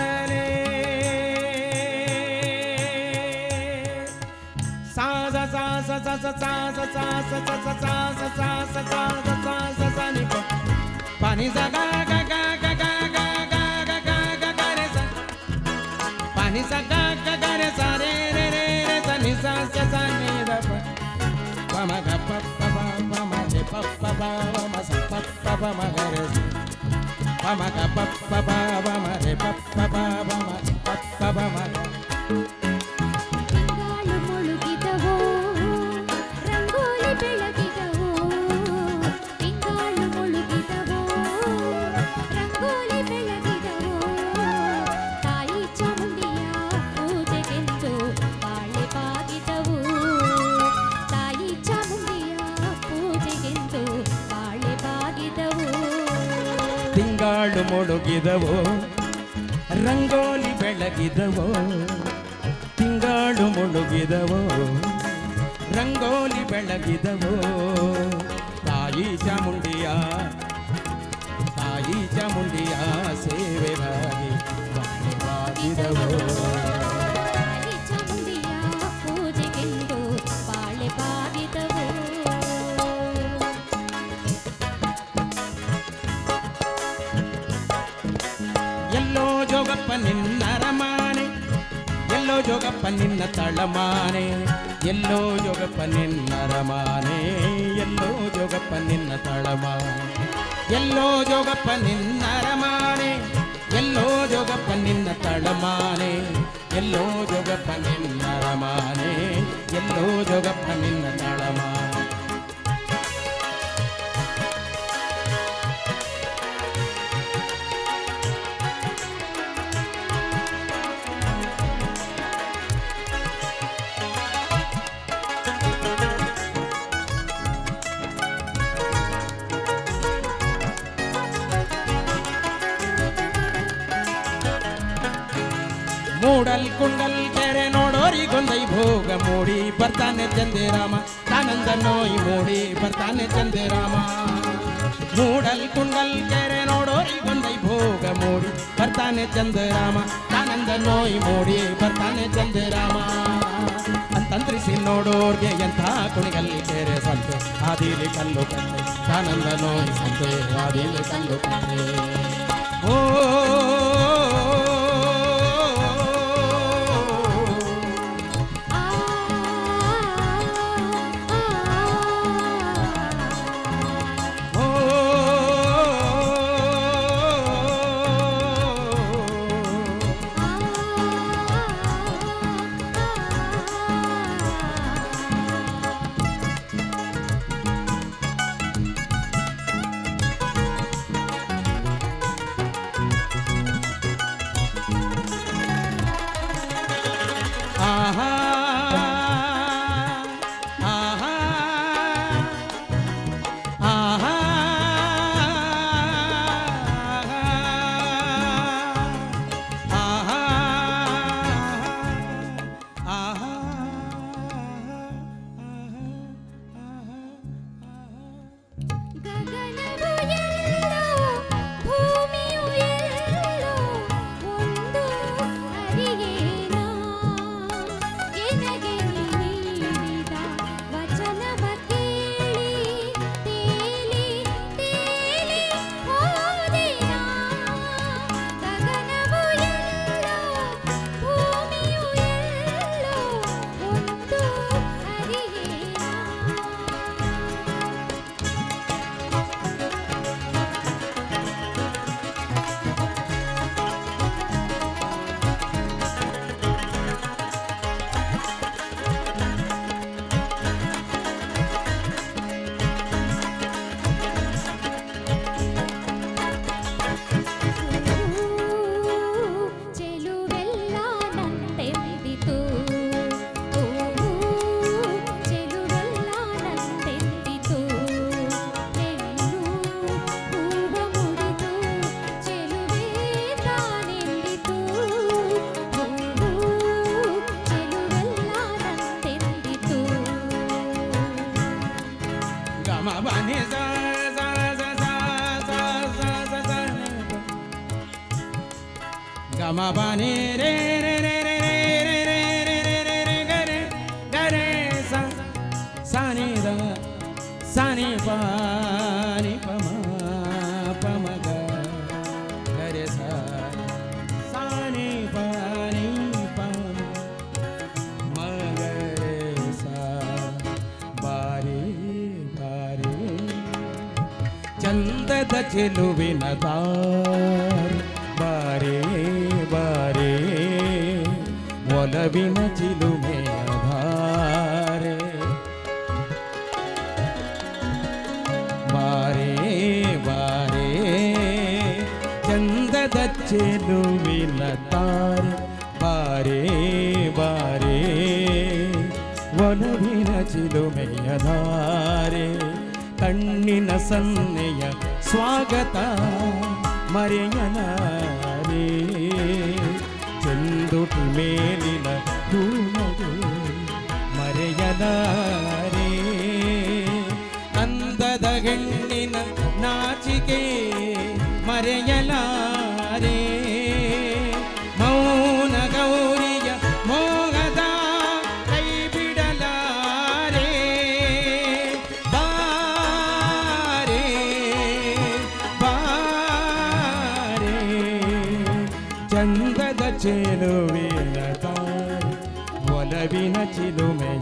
ನಿನ್ನೊಲುಮೆಯಿಂದಲೇ ಸಾ ಸ ಸಾ pani sa ga ga ga ga ga ga ga ga ga ga ga re sa pani sa ga ga ga re sa re re re re sa ni sa ni da pa ma ga pa ma re pa ma sa pa ma ga re pa ma ga pa ma re pa ma ತಿಂಗಾಳು ಮುಳುಗಿದವೋ rangoli ಬೆಳಗಿದವೋ ತಿಂಗಾಳು ಮುಳುಗಿದವೋ rangoli ಬೆಳಗಿದವೋ ತಾಯಿ ಚಾಮುಂಡಿಯ ಪೂಜೆಗೆಂದು ಬಾಳೆ ಬಾಗಿದವು ತಾಯಿ ಚಾಮುಂಡಿಯ ಪೂಜೆಗೆಂದು ಬಾಳೆ ಬಾಗಿದವು ತಿಂಗಾಳು ಮುಳುಗಿದವೋ ರಂಗೋಲಿ ಬೆಳಗಿದವೋ ತಿಂಗಾಳು ಮುಳುಗಿದವೋ ರಂಗೋಲಿ ಬೆಳಗಿದವೋ ತಾಯಿ ಚಾಮುಂಡಿಯ ಸೇವೆಗಾಗಿ ಬಾಗಿದವೋ ತಾಯಿ ಚಾಮುಂಡಿಯ ಪೂಜೆಗೆಂದು ಬಾಳೆ ಬಾಗಿದವು ಎಲ್ಲೋ ಜೋಗಪ್ಪ ನಿನ್ನ ರಮಾನೆ ಎಲ್ಲೋ ಜೋಗಪ್ಪ ನಿನ್ನ ತಳಮಾನೆ ಎಲ್ಲೋ ಜೋಗಪ್ಪ ನಿನ್ನ ರಮಾನೆ ಎಲ್ಲೋ ಜೋಗಪ್ಪ ನಿನ್ನ ತಳಮಾನೆ ಎಲ್ಲೋ ಜೋಗಪ್ಪ ನಿನ್ನ ರಮಾನೆ ಎಲ್ಲೋ ಜೋಗಪ್ಪ ನಿನ್ನ ತಳಮಾನೆ ಎಲ್ಲೋ ಜೋಗಪ್ಪ ನಿನ್ನ ರಮಾನೆ ಎಲ್ಲೋ ಜೋಗಪ್ಪ ನಿನ್ನ ತಳಮಾನೆ ಮೂಡಲ್ ಕುಂಡಲ್ ಕೆರೆ ನೋಡೋರಿಗೊಂದೈ ಭೋಗ ಮೂಡಿ ಬರ್ತಾನೆ ಚಂದಿರಾಮ ಆನಂದ ನೋಯಿ ಮೂಡಿ ಬರ್ತಾನೆ ಚಂದಿರಾಮ ಮೂಡಲ್ ಕುಂಡಲ್ ಕೆರೆ ನೋಡೋರಿಗೊಂದೈ ಭೋಗ ಮೂಡಿ ಬರ್ತಾನೆ ಚಂದಿರಾಮ ಆನಂದ ನೋಯಿ ಮೂಡಿ ಬರ್ತಾನೆ ಚಂದಿರಾಮ ಅಂತಂತ್ರಿಸಿ ನೋಡೋರ್ಗೆ ಎಂಥ ಕುಣಿಗಲ್ಲಿ ಕೆರೆ ಸಂತೆ ಆದಿಲಿ ಕಲ್ಲು ಕಟ್ಟೆ ಆನಂದ ನೋಯಿ ಸಂತೆ ಆದಿಲಿ ಕಲ್ಲು ಕಟ್ಟೆ ಓ Gama bani re re re re re re re re re re re re sa ಚಂದದ ಚೆಲುವಿನ ತಾರೆ ಬಾರೇ ಬಾರೇ ಒಲವಿನ ಚಿಲುಮೆಯ ಧಾರೆ ಬಾರೇ ಬಾರೇ ಚಂದದ ಚೆಲುವಿನ ತಾರೆ ಬಾರೇ ಬಾರೇ ಒಲವಿನ ಚಿಲುಮೆಯ ಧಾರೆ ಕಣ್ಣಿನ ಸನ್ನೆಯ ಸ್ವಾಗತ ಮರೆಯಲಾರೆ ಚೆಂದುಟಿ ಮೇಲಿನ ಹೂನಗೆ ಮರೆಯಲಾರೆ ಅಂದದ ಹೆಣ್ಣಿನ ನಾಚಿಕೆ ಮರೆಯಲಾರೆ ಮೌನ ಗೌರಿಯ ಮೋಹದ ಕೈ ಬಿಡಲಾರೆ ಬಾರೆ ಬಾರೆ ಚಂದದ ಚೆಲುವಿನ ತಾರೆ ಒಲವಿನ ಚಿಲುಮೆಯ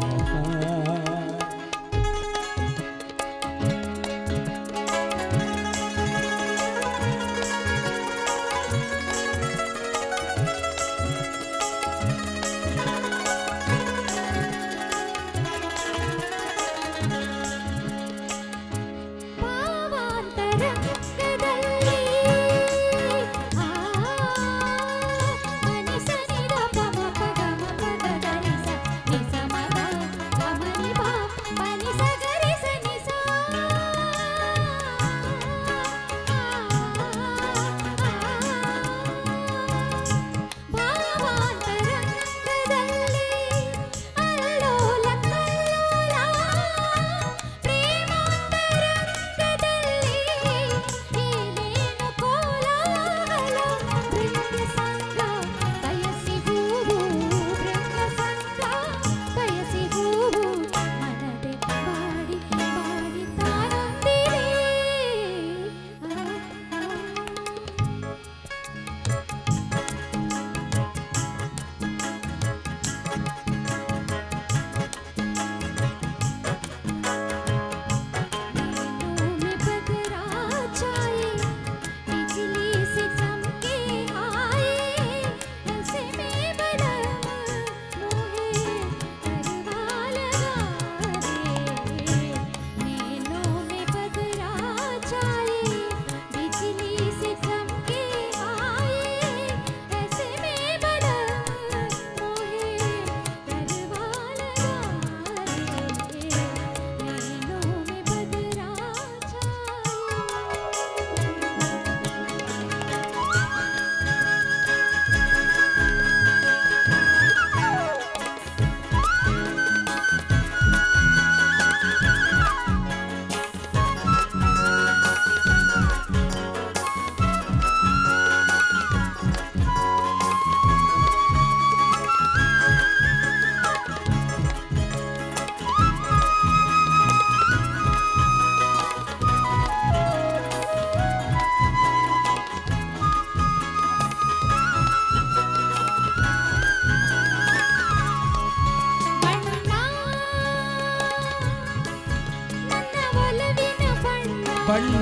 ಬಣ್ಣ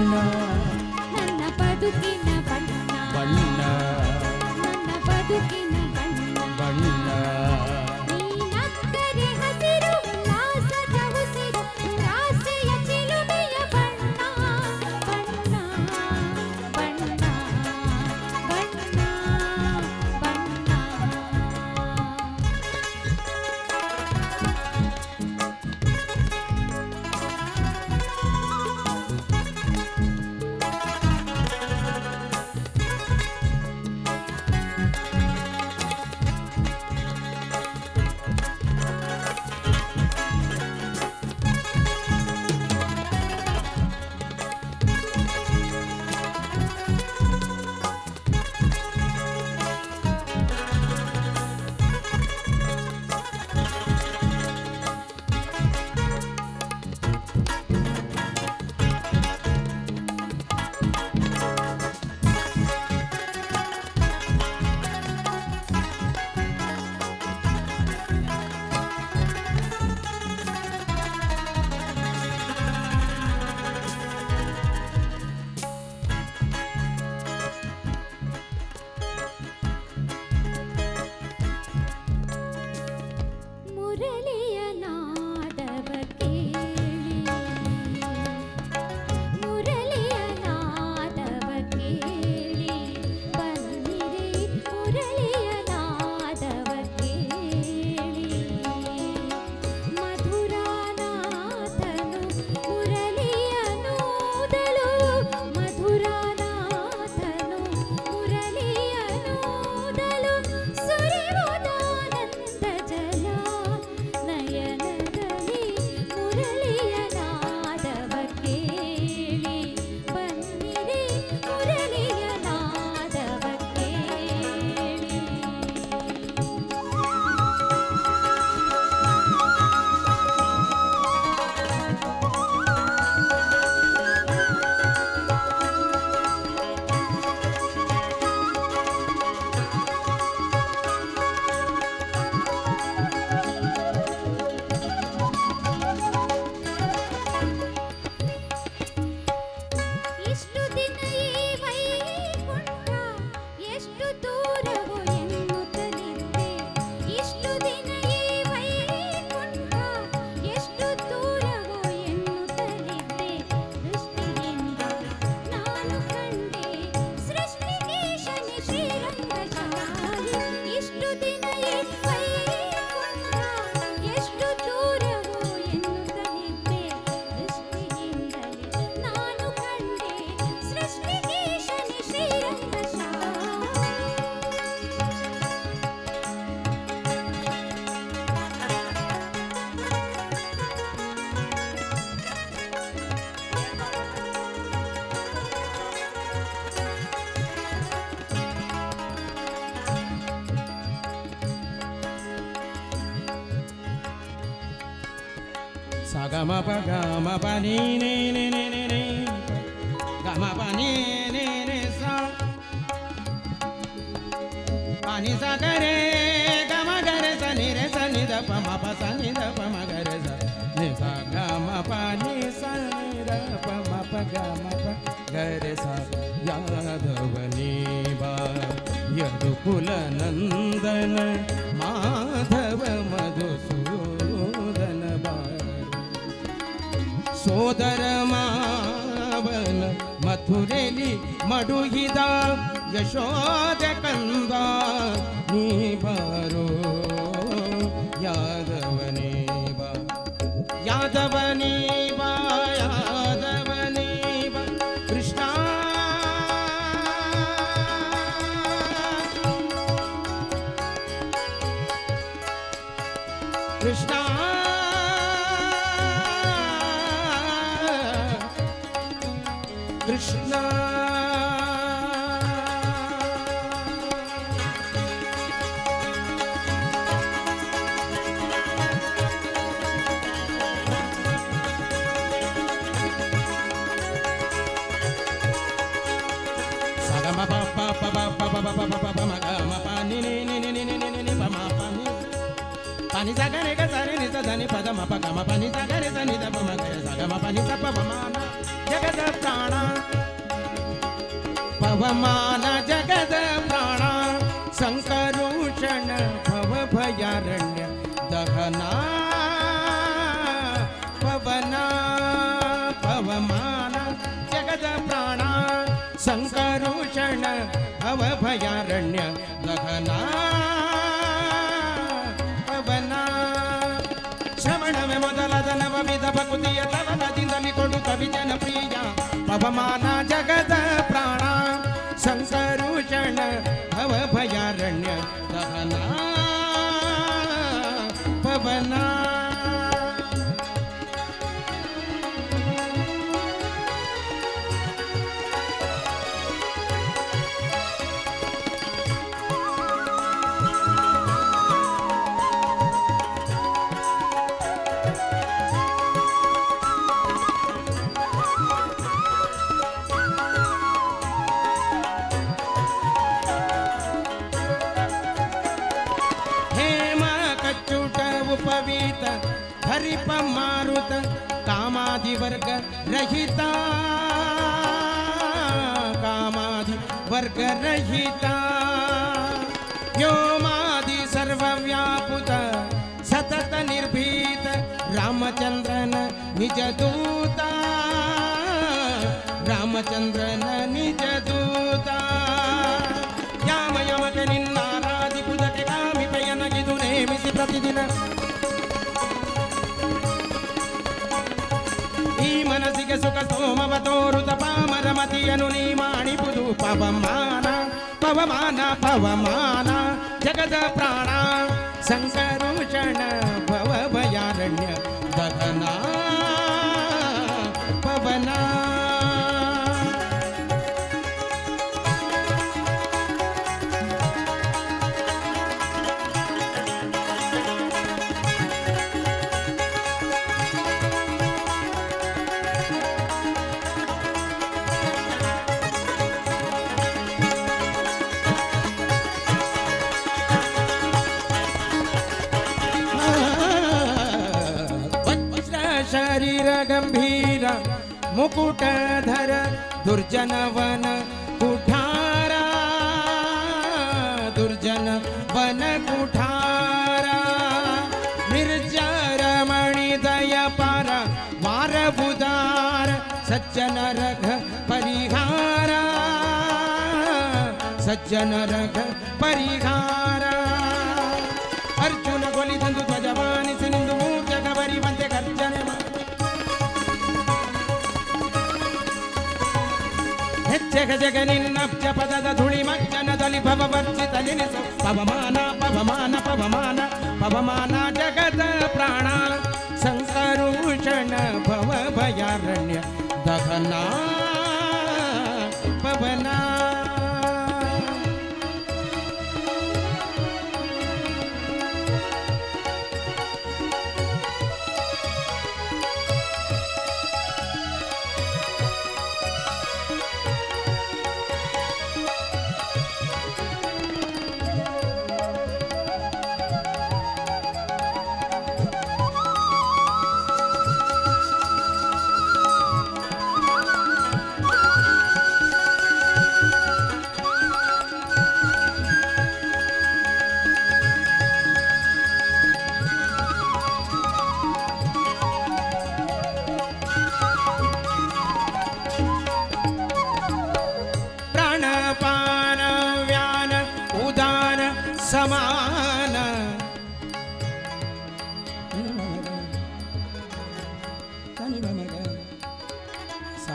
ನನ್ನ ಬದುಕಿನ ಬಣ್ಣ ಬಣ್ಣ ನನ್ನ ಬದುಕಿನ ಬಣ್ಣ ಬಣ್ಣ ನೀನಕ್ಕರೆ ಹಸಿರು ಉಲ್ಲಾಸದ ಉಸಿರು ರಾಷ್ಟ್ರೀಯ ಚಿಲುಮೆಯ ಬಣ್ಣ ಬಣ್ಣ ಬಣ್ಣ ಬಣ್ಣ ಬಣ್ಣ ಸಗಮ ಪ ಗಮ ಪ ನೀ ನೀ ನೀ ನೀ ನೀ ನೀ ಗಮ ಪ ನೀ ನೀ ನೀ ಸ ಪಾನಿ ಸ ಗರೆ ಗಮ ಗರೆ ಸ ನಿ ರೆ ಸ ನಿ ದ ಪ ಮ ಪ ಸ ನಿ ದ ಪ ಮ ಗರೆ ಸ ನಿ ಸ ಗಮ ಪ ನಿ ಸ ನಿ ದ ಪ ಮ ಪ ಗಮ ಪ ಗರೆ ಸ ಯಾದವನೇ ಬಾ ಯದುಕುಲ ನಂದನ ಮಾಧವ ಮಧುಸೂದನ ಬಾ ಸೋದರ ಮಾವನ ಮಥುರೆಲಿ ಮಡುಹಿದ ಯಶೋದ ಕಂದ ನೀ ಬಾರೋ ಯಾದವನೇ ಬಾ ಯಾದವನೇ ಬಾ ಯಾದವನೇ ಬಾ ಕೃಷ್ಣ ಕೃಷ್ಣ ಕೃಷ್ಣ ಸಗಮ ಪ ಪ ಪ ಪ ಪ ಪ ಪ ಪ ಪ ಪ ಮ ಗ ಮ ಪ ನಿ ನಿ ನಿ ನಿ ನಿ ನಿ ನಿ ನಿ ಪ ಮ ಪ ನಿ pani sa ga re ga sa re ni sa da ni pa da ma pa ga ma pani sa ga re sa ni da pa ma ga re sa ga ma pani sa pa va mana jagada prana pavamana jagada prana sankarushana bhava bhayaranya dahana pavana pavamana jagada prana sankarushana bhava bhayaranya dahana ಶ್ರವಣವೇ ಮೊದಲಾದ ನವವಿಧ ಭಕುತಿಯ ತವನದಿಂದಲಿ ಕೊಡುತ್ತ ವಿಜನ ಪ್ರಿಯ ಪವಮಾನ ಜಗದ ಪ್ರಾಣ ಸಂಕರುಷಣ ಭವ ಭಯಾರಣ್ಯ ದಹನ ಪವನ ಪವಿತ ಹರಿಪ ಮಾರುತ ಕಾಮಾದಿ ವರ್ಗ ರಹಿತ ಕಾಮಾದಿ ವರ್ಗ ರಹಿತ ವ್ಯೋಮಾದಿ ಸರ್ವವ್ಯಾಪುತ ಸತತ ನಿರ್ಭೀತ ರಾಮಚಂದ್ರನ ನಿಜ ದೂತ ರಾಮಚಂದ್ರನ ನಿಜ ದೂತ ಯಾಮ ಯಮಕ ನಿನ್ನಾರಾಧಿಪುದಕ್ಕೆ ಕಾಮಿಪಯನಗಿದು ನೇಮಿಸಿ ಪ್ರತಿದಿನ ಈ ಮನಸ್ಸಿಗೆ ಸುಖ ಸೋಮವ ತೋರುತ ಪಾಮರ ಮತಿಯನು ನೀ ಮಾಡಿಬುದು ಪವಮಾನ ಪವಮಾನ ಪವಮಾನ ಜಗದ ಪ್ರಾಣ ಸಂಕರುಷಣ ಭವ ಭಯಾರಣ್ಯ ದಹನ ಪವನ ಶರೀರ ಗಂಭೀರ ಮುಕುಟಧರ ದುರ್ಜನವನ ಕುಠಾರ ದುರ್ಜನ ವನ ಕುಠಾರ ನಿರ್ಜರ ಮಣಿದಯ ಪರ ವಾರಬುದಾರ ಸಜ್ಜನ ರಘ ಪರಿಹಾರ ಸಜ್ಜನ ರಘ ಪರಿಹಾರ ಅರ್ಜುನ ಕೊಲಿದಂದು ಧ್ವಜವಾನಿಸಿ ನಿಂದು ಮೂರ್ಜಗ ಬರಿವಂತೆ ಗರ್ಜನೆ ಹೆಚ್ಚೆಗ ಜಗ ನಿನ್ನಬ್ಜ ಪದದ ಧುಳಿ ಮಜ್ಜನದಲ್ಲಿ ಭವವರ್ಜಿತ ನೆನೆಸು ಪವಮಾನ ಪವಮಾನ ಪವಮಾನ ಪವಮಾನ ಜಗದ ಪ್ರಾಣ ಸಂಕರುಷಣ ಭವ ಭಯಾರಣ್ಯ ದಹನ ಪವನ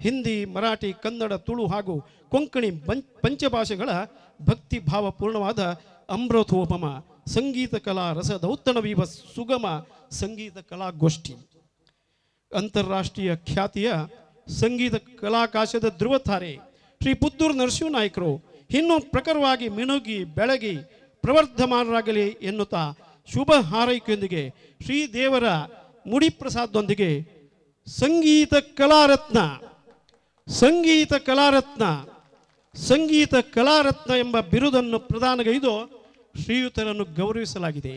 ಹಿಂದಿ, ಮರಾಠಿ, ಕನ್ನಡ, ತುಳು ಹಾಗೂ ಕೊಂಕಣಿ ಪಂಚಭಾಷೆಗಳ ಭಕ್ತಿ ಭಾವಪೂರ್ಣವಾದ ಅಮೃತೋಪಮ ಸಂಗೀತ ಕಲಾ ರಸದೌತಣವೀವ ಸುಗಮ ಸಂಗೀತ ಕಲಾಗೋಷ್ಠಿ. ಅಂತಾರಾಷ್ಟ್ರೀಯ ಖ್ಯಾತಿಯ ಸಂಗೀತ ಕಲಾಕಾಶದ ಧ್ರುವತಾರೆ ಶ್ರೀ ಪುತ್ತೂರು ನರಸಿಂಹ ನಾಯಕರು ಇನ್ನೂ ಪ್ರಖರವಾಗಿ ಮಿನುಗಿ ಬೆಳಗಿ ಪ್ರವರ್ಧಮಾನರಾಗಲಿ ಎನ್ನುತ್ತಾ ಶುಭ ಹಾರೈಕೆಯೊಂದಿಗೆ ಶ್ರೀದೇವರ ಮುಡಿಪ್ರಸಾದದೊಂದಿಗೆ ಸಂಗೀತ ಕಲಾರತ್ನ ಎಂಬ ಬಿರುದನ್ನು ಪ್ರದಾನಗೈದು ಶ್ರೀಯುತರನ್ನು ಗೌರವಿಸಲಾಗಿದೆ.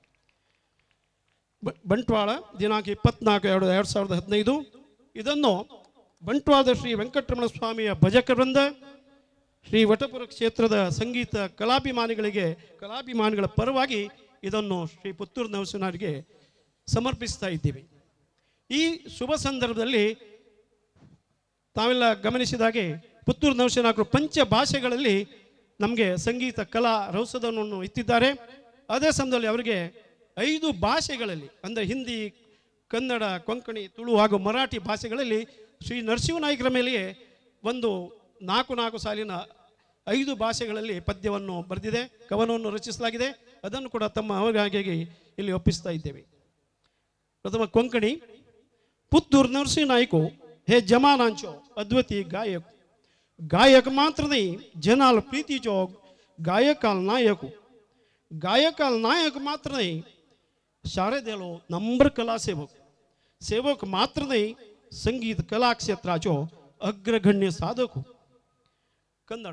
ಬಂಟ್ವಾಳ ದಿನಾಂಕ 24/2/2015. ಇದನ್ನು ಬಂಟ್ವಾಳದ ಶ್ರೀ ವೆಂಕಟರಮಣ ಸ್ವಾಮಿಯ ಭಜಕವೃಂದ, ಶ್ರೀ ವಟಪುರ ಕ್ಷೇತ್ರದ ಸಂಗೀತ ಕಲಾಭಿಮಾನಿಗಳ ಪರವಾಗಿ ಇದನ್ನು ಶ್ರೀ ಪುತ್ತೂರು ನರಸಿಂಹರಿಗೆ ಸಮರ್ಪಿಸ್ತಾ ಇದ್ದೀವಿ. ಈ ಶುಭ ಸಂದರ್ಭದಲ್ಲಿ ತಾವೆಲ್ಲ ಗಮನಿಸಿದಾಗೆ ಪುತ್ತೂರು ನರಸಿಂಹರು ಪಂಚ ಭಾಷೆಗಳಲ್ಲಿ ನಮಗೆ ಸಂಗೀತ ಕಲಾ ರೌಸದವನ್ನು ಇತ್ತಿದ್ದಾರೆ. ಅದೇ ಸಮಯದಲ್ಲಿ ಅವರಿಗೆ 5 ಭಾಷೆಗಳಲ್ಲಿ ಅಂದರೆ ಹಿಂದಿ, ಕನ್ನಡ, ಕೊಂಕಣಿ, ತುಳು ಹಾಗೂ ಮರಾಠಿ ಭಾಷೆಗಳಲ್ಲಿ ಶ್ರೀ ನರಸಿಂಹ ನಾಯಕರ ಮೇಲೆಯೇ ಒಂದು 4 ಸಾಲಿನ 5 ಭಾಷೆಗಳಲ್ಲಿ ಪದ್ಯವನ್ನು ಬರೆದಿದೆ, ಕವನವನ್ನು ರಚಿಸಲಾಗಿದೆ. ಅದನ್ನು ಕೂಡ ತಮ್ಮ ಅವರಿಗಾಗಿ ಇಲ್ಲಿ ಒಪ್ಪಿಸ್ತಾ ಇದ್ದೇವೆ. ಪ್ರಥಮ ಕೊಂಕಣಿ. पुत्तूर नरसिंह नायक हे जमानांचो अद्वितीय गायक मात्र नहीं जनाल प्रीतीचो गायकाल नायक मात्र नहीं शारदेलो नंबर कला सेवक मात्र नहीं संगीत कला क्षेत्राचो अग्रगण्य साधक. कन्नड.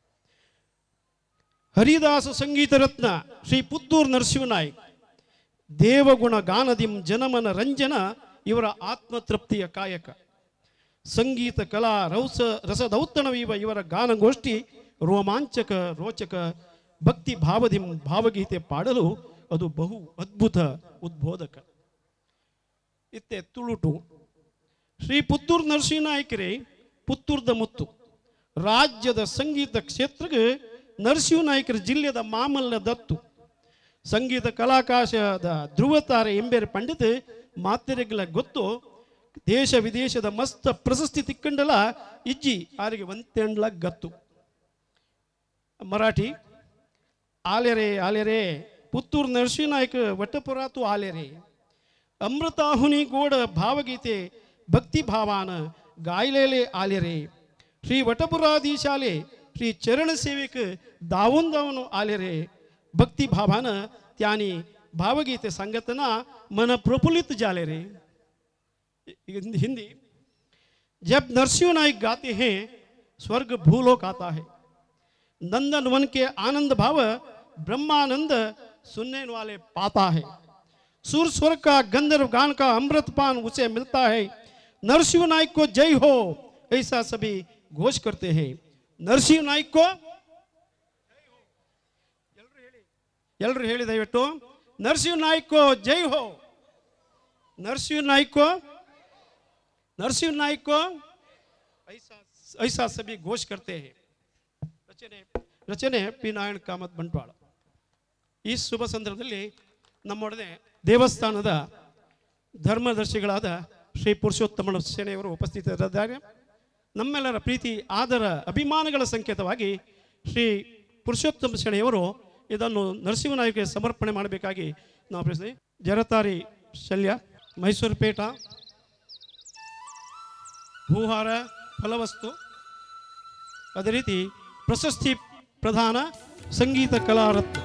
हरिदास संगीत रत्न श्री पुत्तूर नरसिंह नायक देवगुण गानदिम जनमन ರಂಜನ ಇವರ ಆತ್ಮತೃಪ್ತಿಯ ಕಾಯಕ. ಸಂಗೀತ ಕಲಾ ರಸದೌತಣವೀವ ಇವರ ಗಾನಗೋಷ್ಠಿ ರೋಮಾಂಚಕ ರೋಚಕ ಭಕ್ತಿ ಭಾವದಿಂ ಭಾವಗೀತೆ ಪಾಡಲು ಅದು ಬಹು ಅದ್ಭುತ ಉದ್ಬೋಧಕ. ಇತ್ತೆ ತುಳುಟು. ಶ್ರೀ ಪುತ್ತೂರು ನರಸಿಂಹ ನಾಯಕರೇ ಪುತ್ತೂರ್ದ ಮುತ್ತು ರಾಜ್ಯದ ಸಂಗೀತ ಕ್ಷೇತ್ರಕ್ಕೆ ನರಸಿಂಹ ನಾಯಕರ ಜಿಲ್ಲೆಯ ಮಾಮಲ್ಲ ದತ್ತು. ಸಂಗೀತ ಕಲಾಕಾಶದ ಧ್ರುವತಾರೆ ಎಂಬೇರೆ ಪಂಡಿತ ಮಾತೆರೆಗಳ ಗೊತ್ತು ದೇಶ ವಿದೇಶದ ಮಸ್ತ ಪ್ರಶಸ್ತಿ ತಿಕ್ಕಂಡಲ ಇಜ್ಜಿ ಆರಿಗೆ ಒಂತೆಂಡ್ಲ ಗತ್ತು. ಮರಾಠಿ. ಆಲೆರೆ ಆಲೆರೆ ಪುತ್ತೂರು ನರಸಿಂಹ ನಾಯಕ ವಟಪುರಾತು ಆಲೆರೆ ಅಮೃತಾಹುನಿ ಗೋಡ ಭಾವಗೀತೆ ಭಕ್ತಿ ಭಾವಾನ ಗಾಯಲೇಲೆ ಆಲೆರೆ ಶ್ರೀ ವಟಪುರಾಧೀಶಾಲೆ ಶ್ರೀ ಚರಣ ಸೇವಕ दावून आले रे भक्ति भावान त्यानी भावगीते संगतना मन प्रफुल्लित जाले रे. हिंदी. जब नरसिंह नायक गाते हैं स्वर्ग भूलोक आता है, नंदन वन के आनंद भाव ब्रह्मानंद सुनने वाले पाता है, सुर स्वर का गंधर्व गान का अमृत पान उसे मिलता है, नरसिंह नायक को जय हो ऐसा सभी घोष करते हैं. नरसिंह नायक को ಎಲ್ಲರೂ ಹೇಳಿ ದಯವಿಟ್ಟು नरसिंह नायक को जय हो, नरसिंह नायक को ऐसा सभी घोष करते हैं. ರಚನೆ ಪಿ ನಾರಾಯಣ ಕಾಮತ್ ಬಂಟ್ವಾಳ. ಈ ಶುಭ ಸಂದರ್ಭದಲ್ಲಿ ನಮ್ಮೊಡನೆ ದೇವಸ್ಥಾನದ ಧರ್ಮದರ್ಶಿಗಳಾದ ಶ್ರೀ ಪುರುಷೋತ್ತಮ ಸೇನೆಯವರು ಉಪಸ್ಥಿತರಿದ್ದಾರೆ. ನಮ್ಮೆಲ್ಲರ ಪ್ರೀತಿ ಆದರ ಅಭಿಮಾನಗಳ ಸಂಕೇತವಾಗಿ ಶ್ರೀ ಪುರುಷೋತ್ತಮ ಸೇನೆಯವರು ಇದನ್ನು ನರಸಿಂಹನಾಯಕಗೆ ಸಮರ್ಪಣೆ ಮಾಡಬೇಕಾಗಿ ನಾವು ಪ್ರಶ್ನೆ. ಜರತಾರಿ ಶಲ್ಯ, ಮೈಸೂರು ಪೇಟ, ಭೂಹಾರ, ಫಲವಸ್ತು, ಅದೇ ರೀತಿ ಪ್ರಶಸ್ತಿ ಪ್ರಧಾನ ಸಂಗೀತ ಕಲಾರತ್ನ.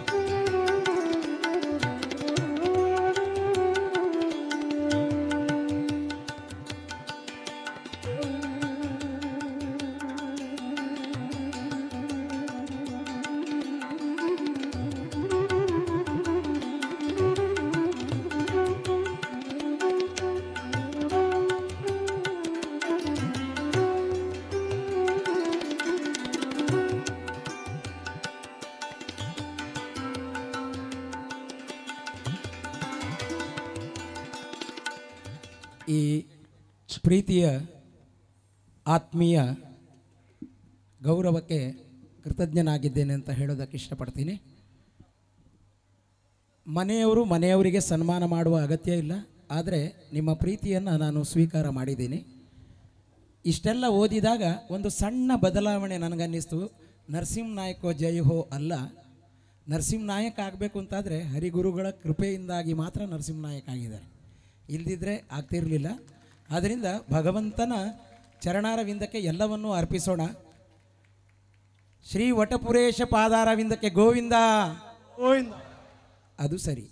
ಈ ಪ್ರೀತಿಯ ಆತ್ಮೀಯ ಗೌರವಕ್ಕೆ ಕೃತಜ್ಞನಾಗಿದ್ದೇನೆ ಅಂತ ಹೇಳೋದಕ್ಕೆ ಇಷ್ಟಪಡ್ತೀನಿ. ಮನೆಯವರಿಗೆ ಸನ್ಮಾನ ಮಾಡುವ ಅಗತ್ಯ ಇಲ್ಲ, ಆದರೆ ನಿಮ್ಮ ಪ್ರೀತಿಯನ್ನು ನಾನು ಸ್ವೀಕಾರ ಮಾಡಿದ್ದೀನಿ. ಇಷ್ಟೆಲ್ಲ ಓದಿದಾಗ ಒಂದು ಸಣ್ಣ ಬದಲಾವಣೆ ನನಗನ್ನಿಸ್ತು. ನರಸಿಂಹ ನಾಯಕೋ ಜೈ ಹೋ ಅಲ್ಲ, ನರಸಿಂಹ ನಾಯಕ ಆಗಬೇಕು ಅಂತಾದರೆ ಹರಿಗುರುಗಳ ಕೃಪೆಯಿಂದಾಗಿ ಮಾತ್ರ ನರಸಿಂಹ ನಾಯಕ ಆಗಿದ್ದಾರೆ, ಇಲ್ದಿದ್ರೆ ಆಗ್ತಿರಲಿಲ್ಲ. ಆದ್ದರಿಂದ ಭಗವಂತನ ಚರಣಾರವಿಂದಕ್ಕೆ ಎಲ್ಲವನ್ನೂ ಅರ್ಪಿಸೋಣ. ಶ್ರೀ ವಟಪುರೇಶ ಪಾದಾರವಿಂದಕ್ಕೆ ಗೋವಿಂದ ಗೋವಿಂದ. ಅದು ಸರಿ.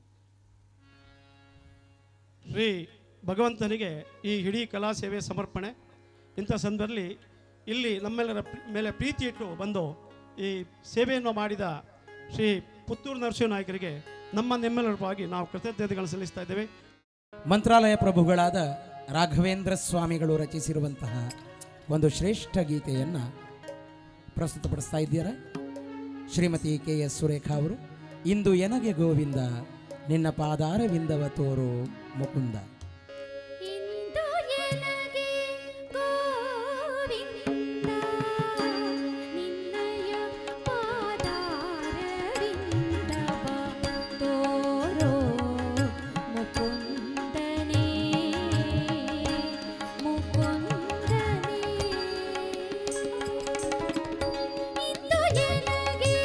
ಶ್ರೀ ಭಗವಂತನಿಗೆ ಈ ಇಡೀ ಕಲಾ ಸೇವೆ ಸಮರ್ಪಣೆ. ಇಂಥ ಸಂದರ್ಭದಲ್ಲಿ ಇಲ್ಲಿ ನಮ್ಮೆಲ್ಲರ ಮೇಲೆ ಪ್ರೀತಿ ಇಟ್ಟು ಬಂದು ಈ ಸೇವೆಯನ್ನು ಮಾಡಿದ ಶ್ರೀ ಪುತ್ತೂರು ನರಸಿಂಹ ನಾಯಕರಿಗೆ ನಿಮ್ಮೆಲ್ಲರ ಪರವಾಗಿ ನಾವು ಕೃತಜ್ಞತೆಗಳನ್ನು ಸಲ್ಲಿಸ್ತಾ ಇದ್ದೇವೆ. ಮಂತ್ರಾಲಯ ಪ್ರಭುಗಳಾದ ರಾಘವೇಂದ್ರ ಸ್ವಾಮಿಗಳು ರಚಿಸಿರುವಂತಹ ಒಂದು ಶ್ರೇಷ್ಠ ಗೀತೆಯನ್ನು ಪ್ರಸ್ತುತಪಡಿಸ್ತಾ ಇದ್ದೀರಾ ಶ್ರೀಮತಿ KS ಸುರೇಖಾ ಅವರು. ಇಂದು ಎನಗೆ ಗೋವಿಂದ ನಿನ್ನ ಪಾದಾರವಿಂದವ ತೋರು ಮುಕುಂದ. ಇಂದು ಎನಗೆ ಗೋವಿಂದ ನಿನ್ನಯ ಪಾದಾರವಿಂದವ ತೋರೋ ಮುಕುಂದನೇ ಮುಕುಂದನೇ. ಇಂದು ಎನಗೆ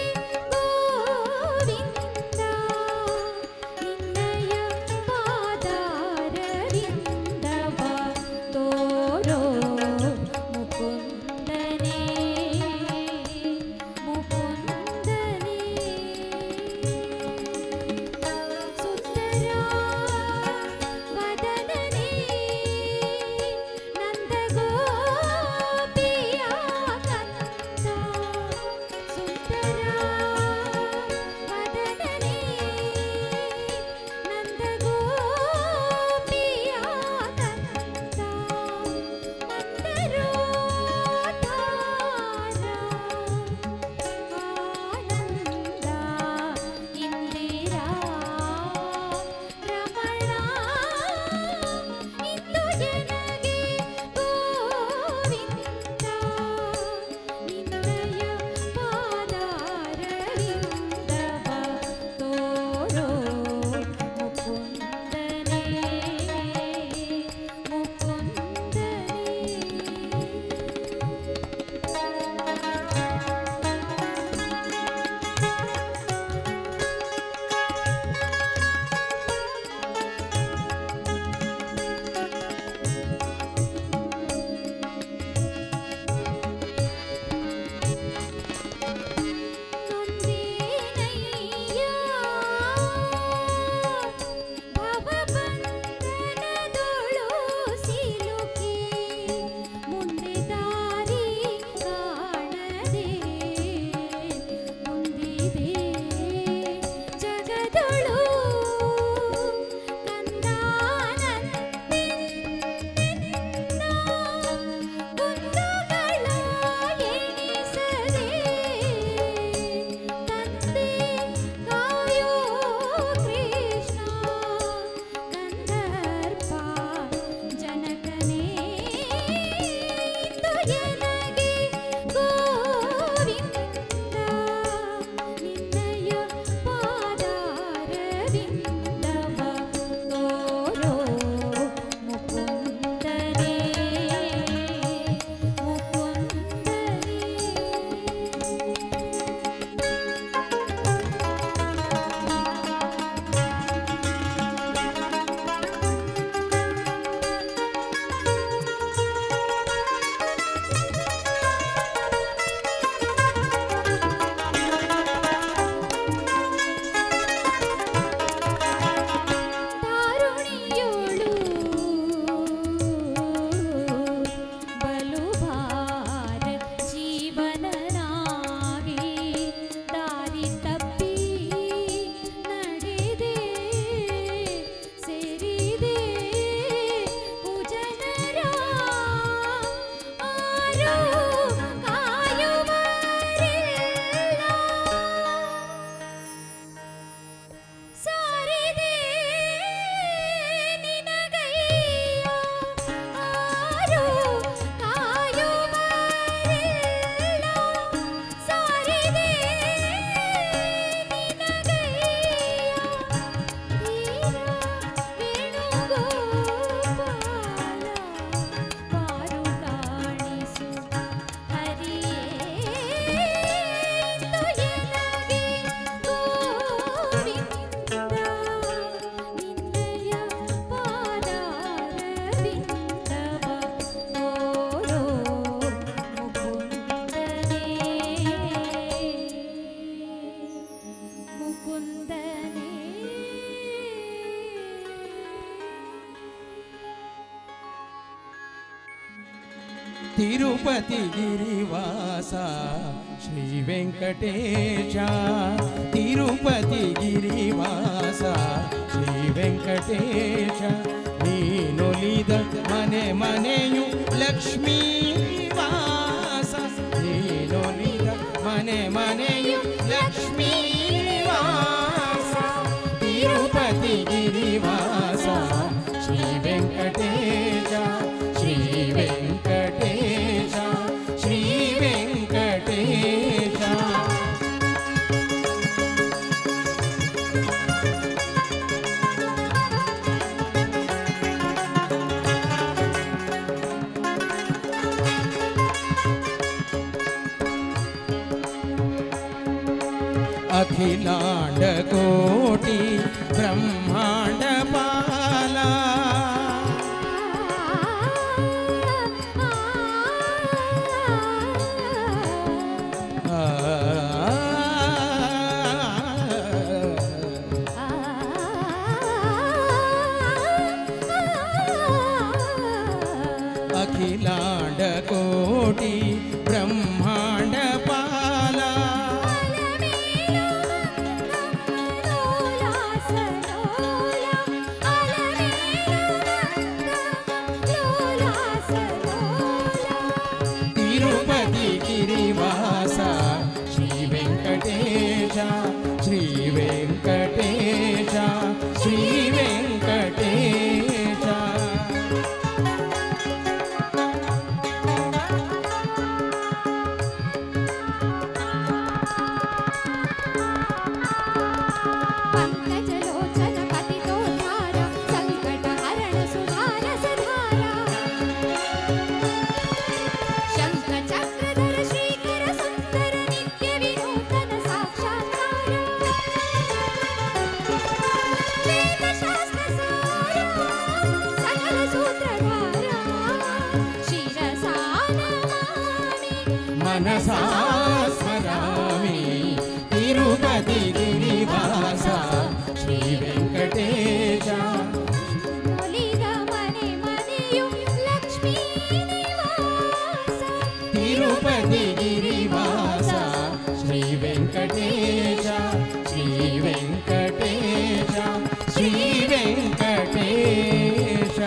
ಗೋವಿಂದ ನಿನ್ನಯ ಪಾದಾರವಿಂದವ ತಿರುಪತಿ ಗಿರಿವಾಸ ಶ್ರೀ ವೆಂಕಟೇಶ, ತಿರುಪತಿ ಗಿರಿವಾಸ ಶ್ರೀ ವೆಂಕಟೇಶ, ನೀನೊಲಿದ ಮನೆ ಮನೆಯು ಲಕ್ಷ್ಮೀ ವಾಸ, ನೀನೊಲಿದ ಮನೆ ಮನೆಯು ಲಕ್ಷ್ಮೀ ವಾಸ, ತಿರುಪತಿ ಗಿರಿವಾಸ ಶ್ರೀ ವೆಂಕಟೇಶ, ಶ್ರೀ ವೆಂಕಟೇಶ, ಶ್ರೀ ವೆಂಕಟೇಶ. ಅಖಿಲಾಂಡ ಕೋಟಿ ಬ್ರಹ್ಮಾಂಡ ಪಾಲ, ಅಖಿಲಾಂಡ ಕೋಟಿ ಬ್ರಹ್ಮಾಂಡ ಪಾಲ, ತಿರುಪತಿ ಗಿರಿವಾಸ ಶ್ರೀ ವೆಂಕಟೇಶ, ಶ್ರೀ ವೆಂಕಟೇಶ, ಶ್ರೀ ವೆಂಕಟೇಶ. ಪಂಕಜಲೋಚನ ಪತಿತೋದ್ಧಾರ ಸಂಕಟ ಹರಣ ಸುಧಾರಸಧಾರ, ಶಂಖ ಚಕ್ರಧರ ಶ್ರೀಕರ ಸುಂದರ ನಿತ್ಯ ವಿನೂತನ ಸಾಕ್ಷಾತ್ಕಾರ, ವೇದಶಾಸ್ತ್ರ ಸಾರ ಸಕಲ ಸೂತ್ರಧಾರ, ಶಿರಸಾನಮಾಮಿ ಮನಸಾ ಸ್ಮರಾಮಿ, ತಿರುಪತಿ ಗಿರಿವಾಸ ಶ್ರೀ ವೆಂಕಟೇಶ, ಒಲಿದ ಮನೆ ಮನೆಯು ಲಕ್ಷ್ಮೀ ನಿವಾಸ, ತಿರುಪತಿ ಗಿರಿವಾಸ ಶ್ರೀ ವೆಂಕಟೇಶ, ಶ್ರೀ ವೆಂಕಟೇಶ, ಶ್ರೀ ವೆಂಕಟೇಶ.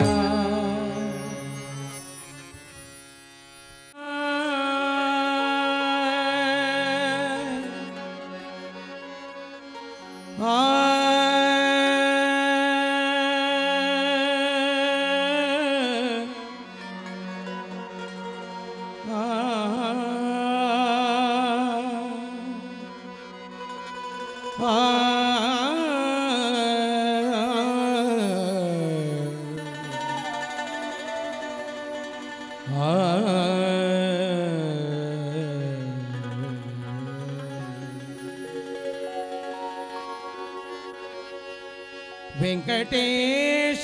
ವೆಂಕಟೇಶ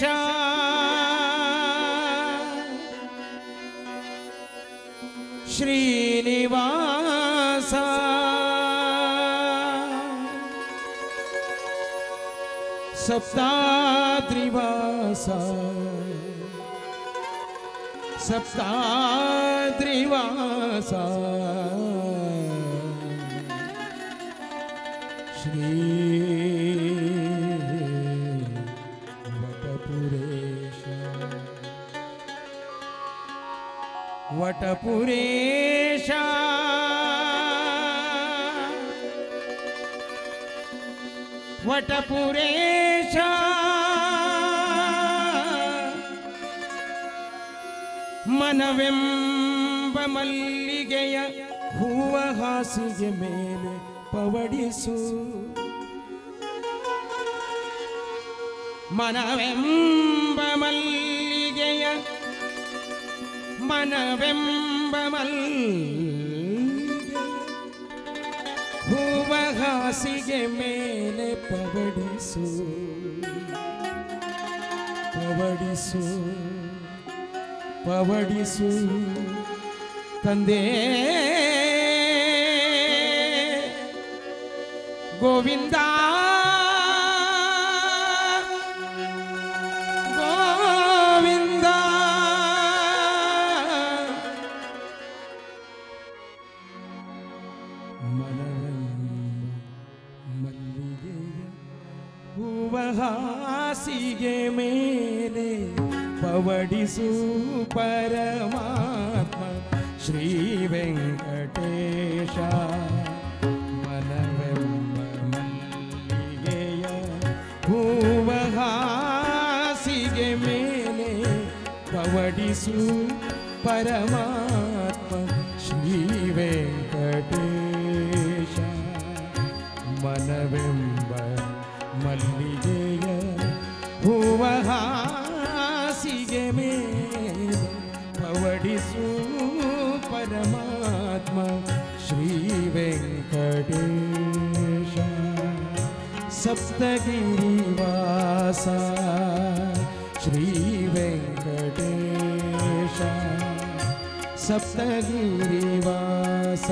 ಶ್ರೀನಿವಾಸ ಸಪ್ತಾದ್ರಿವಾಸ ಸಪ್ತಾದ್ರಿವಾಸ ಶ್ರೀ ವಟಪುರೇಶ ವಟಪುರೇಶ ಮನವೆಂಬ ಮಲ್ಲಿಗೆಯ ಹೂವ ಹಾಸಿಗೆ ಮೇಲೆ ಪವಡಿಸು, ಮನವೆಂಬ ಮಲ್ಲಿಗೆಯ ಮನವೆಂಬ ಮಲ್ಲಿಗೆಯ ಹೂವ ಹಾಸಿಗೆ ಮೇಲೆ ಪವಡಿಸು, ಪವಡಿಸು, ಪವಡಿಸು ತಂದೆ ಗೋವಿಂದ ಗೋವಿಂದ ಪವಡಿಸು ಪರಮಾತ್ಮ ಶ್ರೀ ವೆಂಕಟೇಶ. ಮನವೆಂಬ ಮಲ್ಲಿಗೆಯ ಹೂವ ಹಾಸಿಗೆ ಮೇಲೆ ಪವಡಿಸು ಪರಮಾತ್ಮ ಶ್ರೀ ವೆಂಕಟೇಶ. ಮನವೆಂಬ ಮಲ್ಲಿಗೆಯ ಹೂವ ಹಾಸಿಗೆ ಮೇಲೆ ಪವಡಿಸು ಪರಮಾತ್ಮ ಶ್ರೀ ವೆಂಕಟೇಶ. ಸಪ್ತಗಿರಿವಾಸ ಶ್ರೀ ವೆಂಕಟೇಶ. ಸಪ್ತಗಿರಿವಾಸ.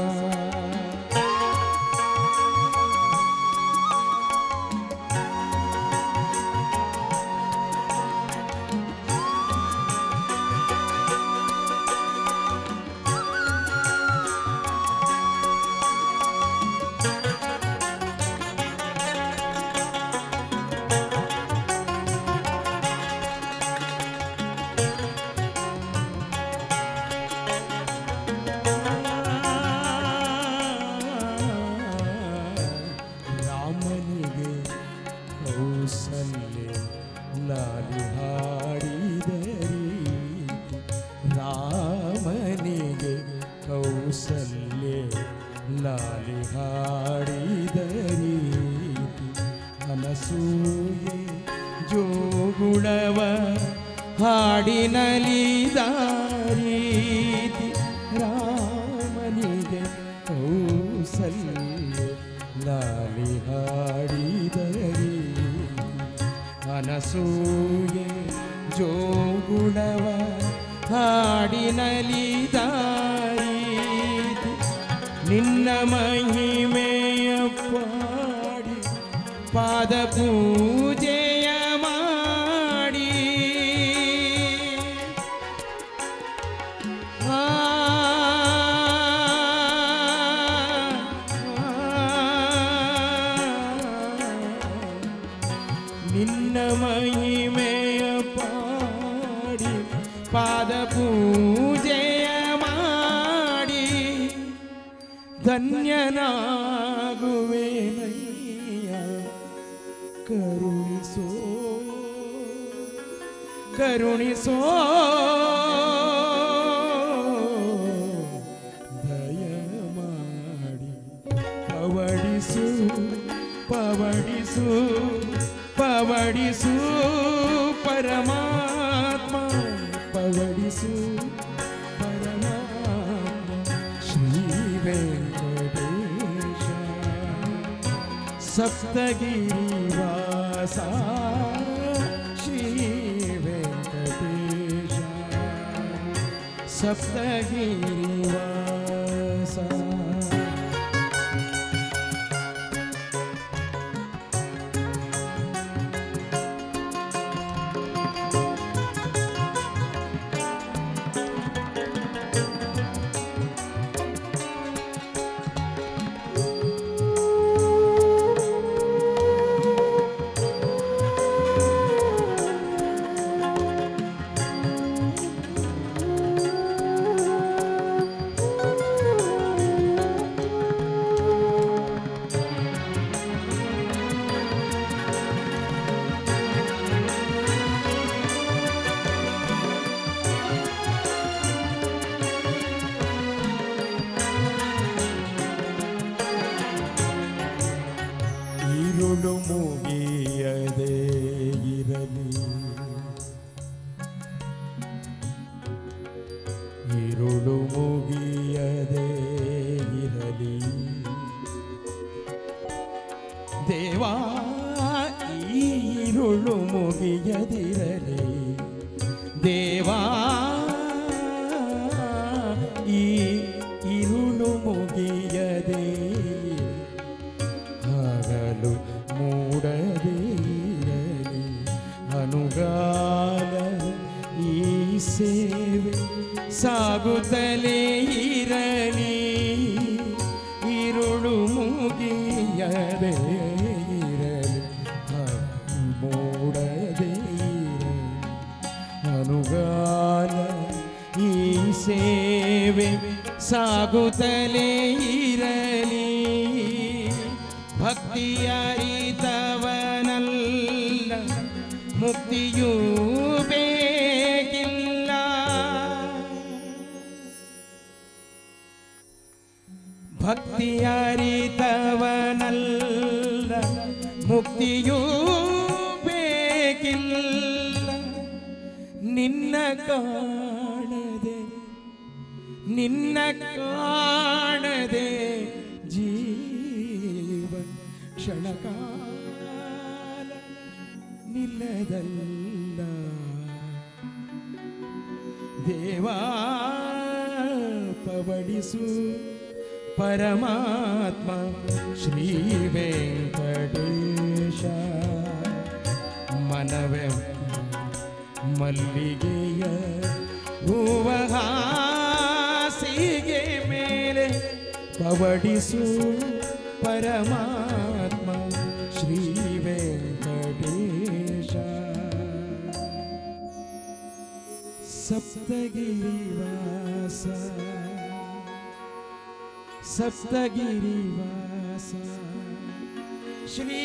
ಜೋಗುಳವ ಹಾಡಿನಲಿದ ರೀತಿ ರಾಮನಿಗೆ ಕೌಸಲ್ಯ ಲಾಲಿ ಹಾಡಿದ ರೀತಿ. ಅನಸೂಯೆ ಜೋಗುಳವ ಹಾಡಿನಲಿದ ರೀತಿ ನಿನ್ನ ಮಹಿಮೆಯ ಪಾಡಿ ಪಾದ ಪೂಜೆಯ ಮಾಡಿ ನಿನ್ನ ಮಹಿಮೆಯ ಪಾಡಿ ಪಾದ ಪೂಜೆಯ ಮಾಡಿ ಧನ್ಯನಾಗುವೆನಯ್ಯ. ಕರುಣಿಸೋ ಕರುಣಿಸೋ ದಯ ಮಾಡಿ ಪವಡಿಸು ಪವಡಿಸು ಪವಡಿಸು ಪರಮಾತ್ಮ ಪವಡಿಸು ಪರಮಾತ್ಮ ಶ್ರೀ ವೆಂಕಟೇಶ. ಸಪ್ತಗಿರಿವಾಸ ಶ್ರೀ ವೆಂಕಟೇಶ. ಸಪ್ತಗಿರಿವಾಸ. ഇരുಳು ಮುಗಿಯದೆ ಇರಲಿ, ഇരുಳು ಮುಗಿಯದೆ ಇರಲಿ ದೇವಾ, ഇരുಳು ಮುಗಿಯದಿರಲಿ ದೇವಾ, ಈ ഇരുಳು ಮುಗಿಯದೆ ಹಗಲು ಮೂಡದೆ ಇರಲಿ ಅನುಗಾಲ ಈ ಸೇವೆ ಸಾಗುತ್ತಲೇ ಇರಲಿ, ഇരുಳು ಮುಗಿಯದೆ ಇರಲಿ ಮೂಡದೆ ಇರಲಿ ಅನುಗಾಲ ಈ ಸೇವೆ ಸಾಗುತ್ತಲೇ ಇರಲಿ. ಭಕ್ತಿಯರಿತವನಲ್ಲ ಮುಕ್ತಿಯೂ ಬೇಕಿಲ್ಲ. ಭಕ್ತಿಯರಿತವನಲ್ಲ ಮುಕ್ತಿಯೂ ಬೇಕಿಲ್ಲ. ನಿನ್ನ ಕಾಣದೆ ಜೀವ ಕ್ಷಣಕಾಲ ನಿಲ್ಲದಲ್ಲ. ದೇವಾ ಪವಡಿಸು ಪರಮಾತ್ಮ ಶ್ರೀ ವೆಂಕಟೇಶ. ಮನವೇ ಮಲ್ಲಿಗೆಯ ಹೂವ ಹಾಸಿಗೆ ಮೇಲೆ ಪವಡಿಸು ಪರಮಾತ್ಮ ಶ್ರೀ ವೆಂಕಟೇಶ. ಸಪ್ತಗಿರಿವಾಸ ಸಪ್ತಗಿರಿವಾಸ ಶ್ರೀ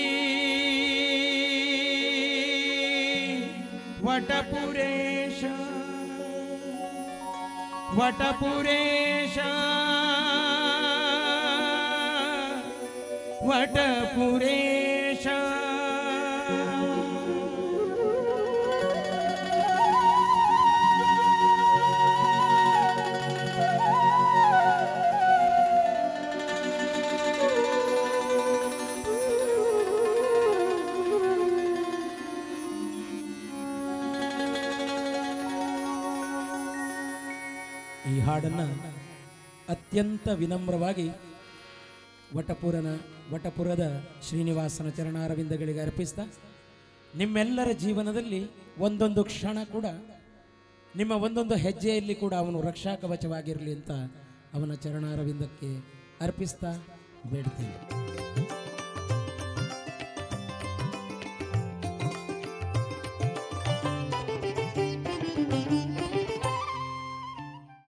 ವಟಪುರೇಶ ವಟಪುರೇಶ ವಟಪುರೇಶ. ಈ ಹಾಡನ್ನು ಅತ್ಯಂತ ವಿನಮ್ರವಾಗಿ ವಟಪುರದ ಶ್ರೀನಿವಾಸನ ಚರಣಾರವಿಂದಗಳಿಗೆ ಅರ್ಪಿಸ್ತಾ, ನಿಮ್ಮೆಲ್ಲರ ಜೀವನದಲ್ಲಿ ಒಂದೊಂದು ಕ್ಷಣ ಕೂಡ, ನಿಮ್ಮ ಒಂದೊಂದು ಹೆಜ್ಜೆಯಲ್ಲಿ ಕೂಡ ಅವನು ರಕ್ಷಾ ಕವಚವಾಗಿರಲಿ ಅಂತ ಅವನ ಚರಣಾರವಿಂದಕ್ಕೆ ಅರ್ಪಿಸ್ತಾ ಬೇಡ್ತೇನೆ.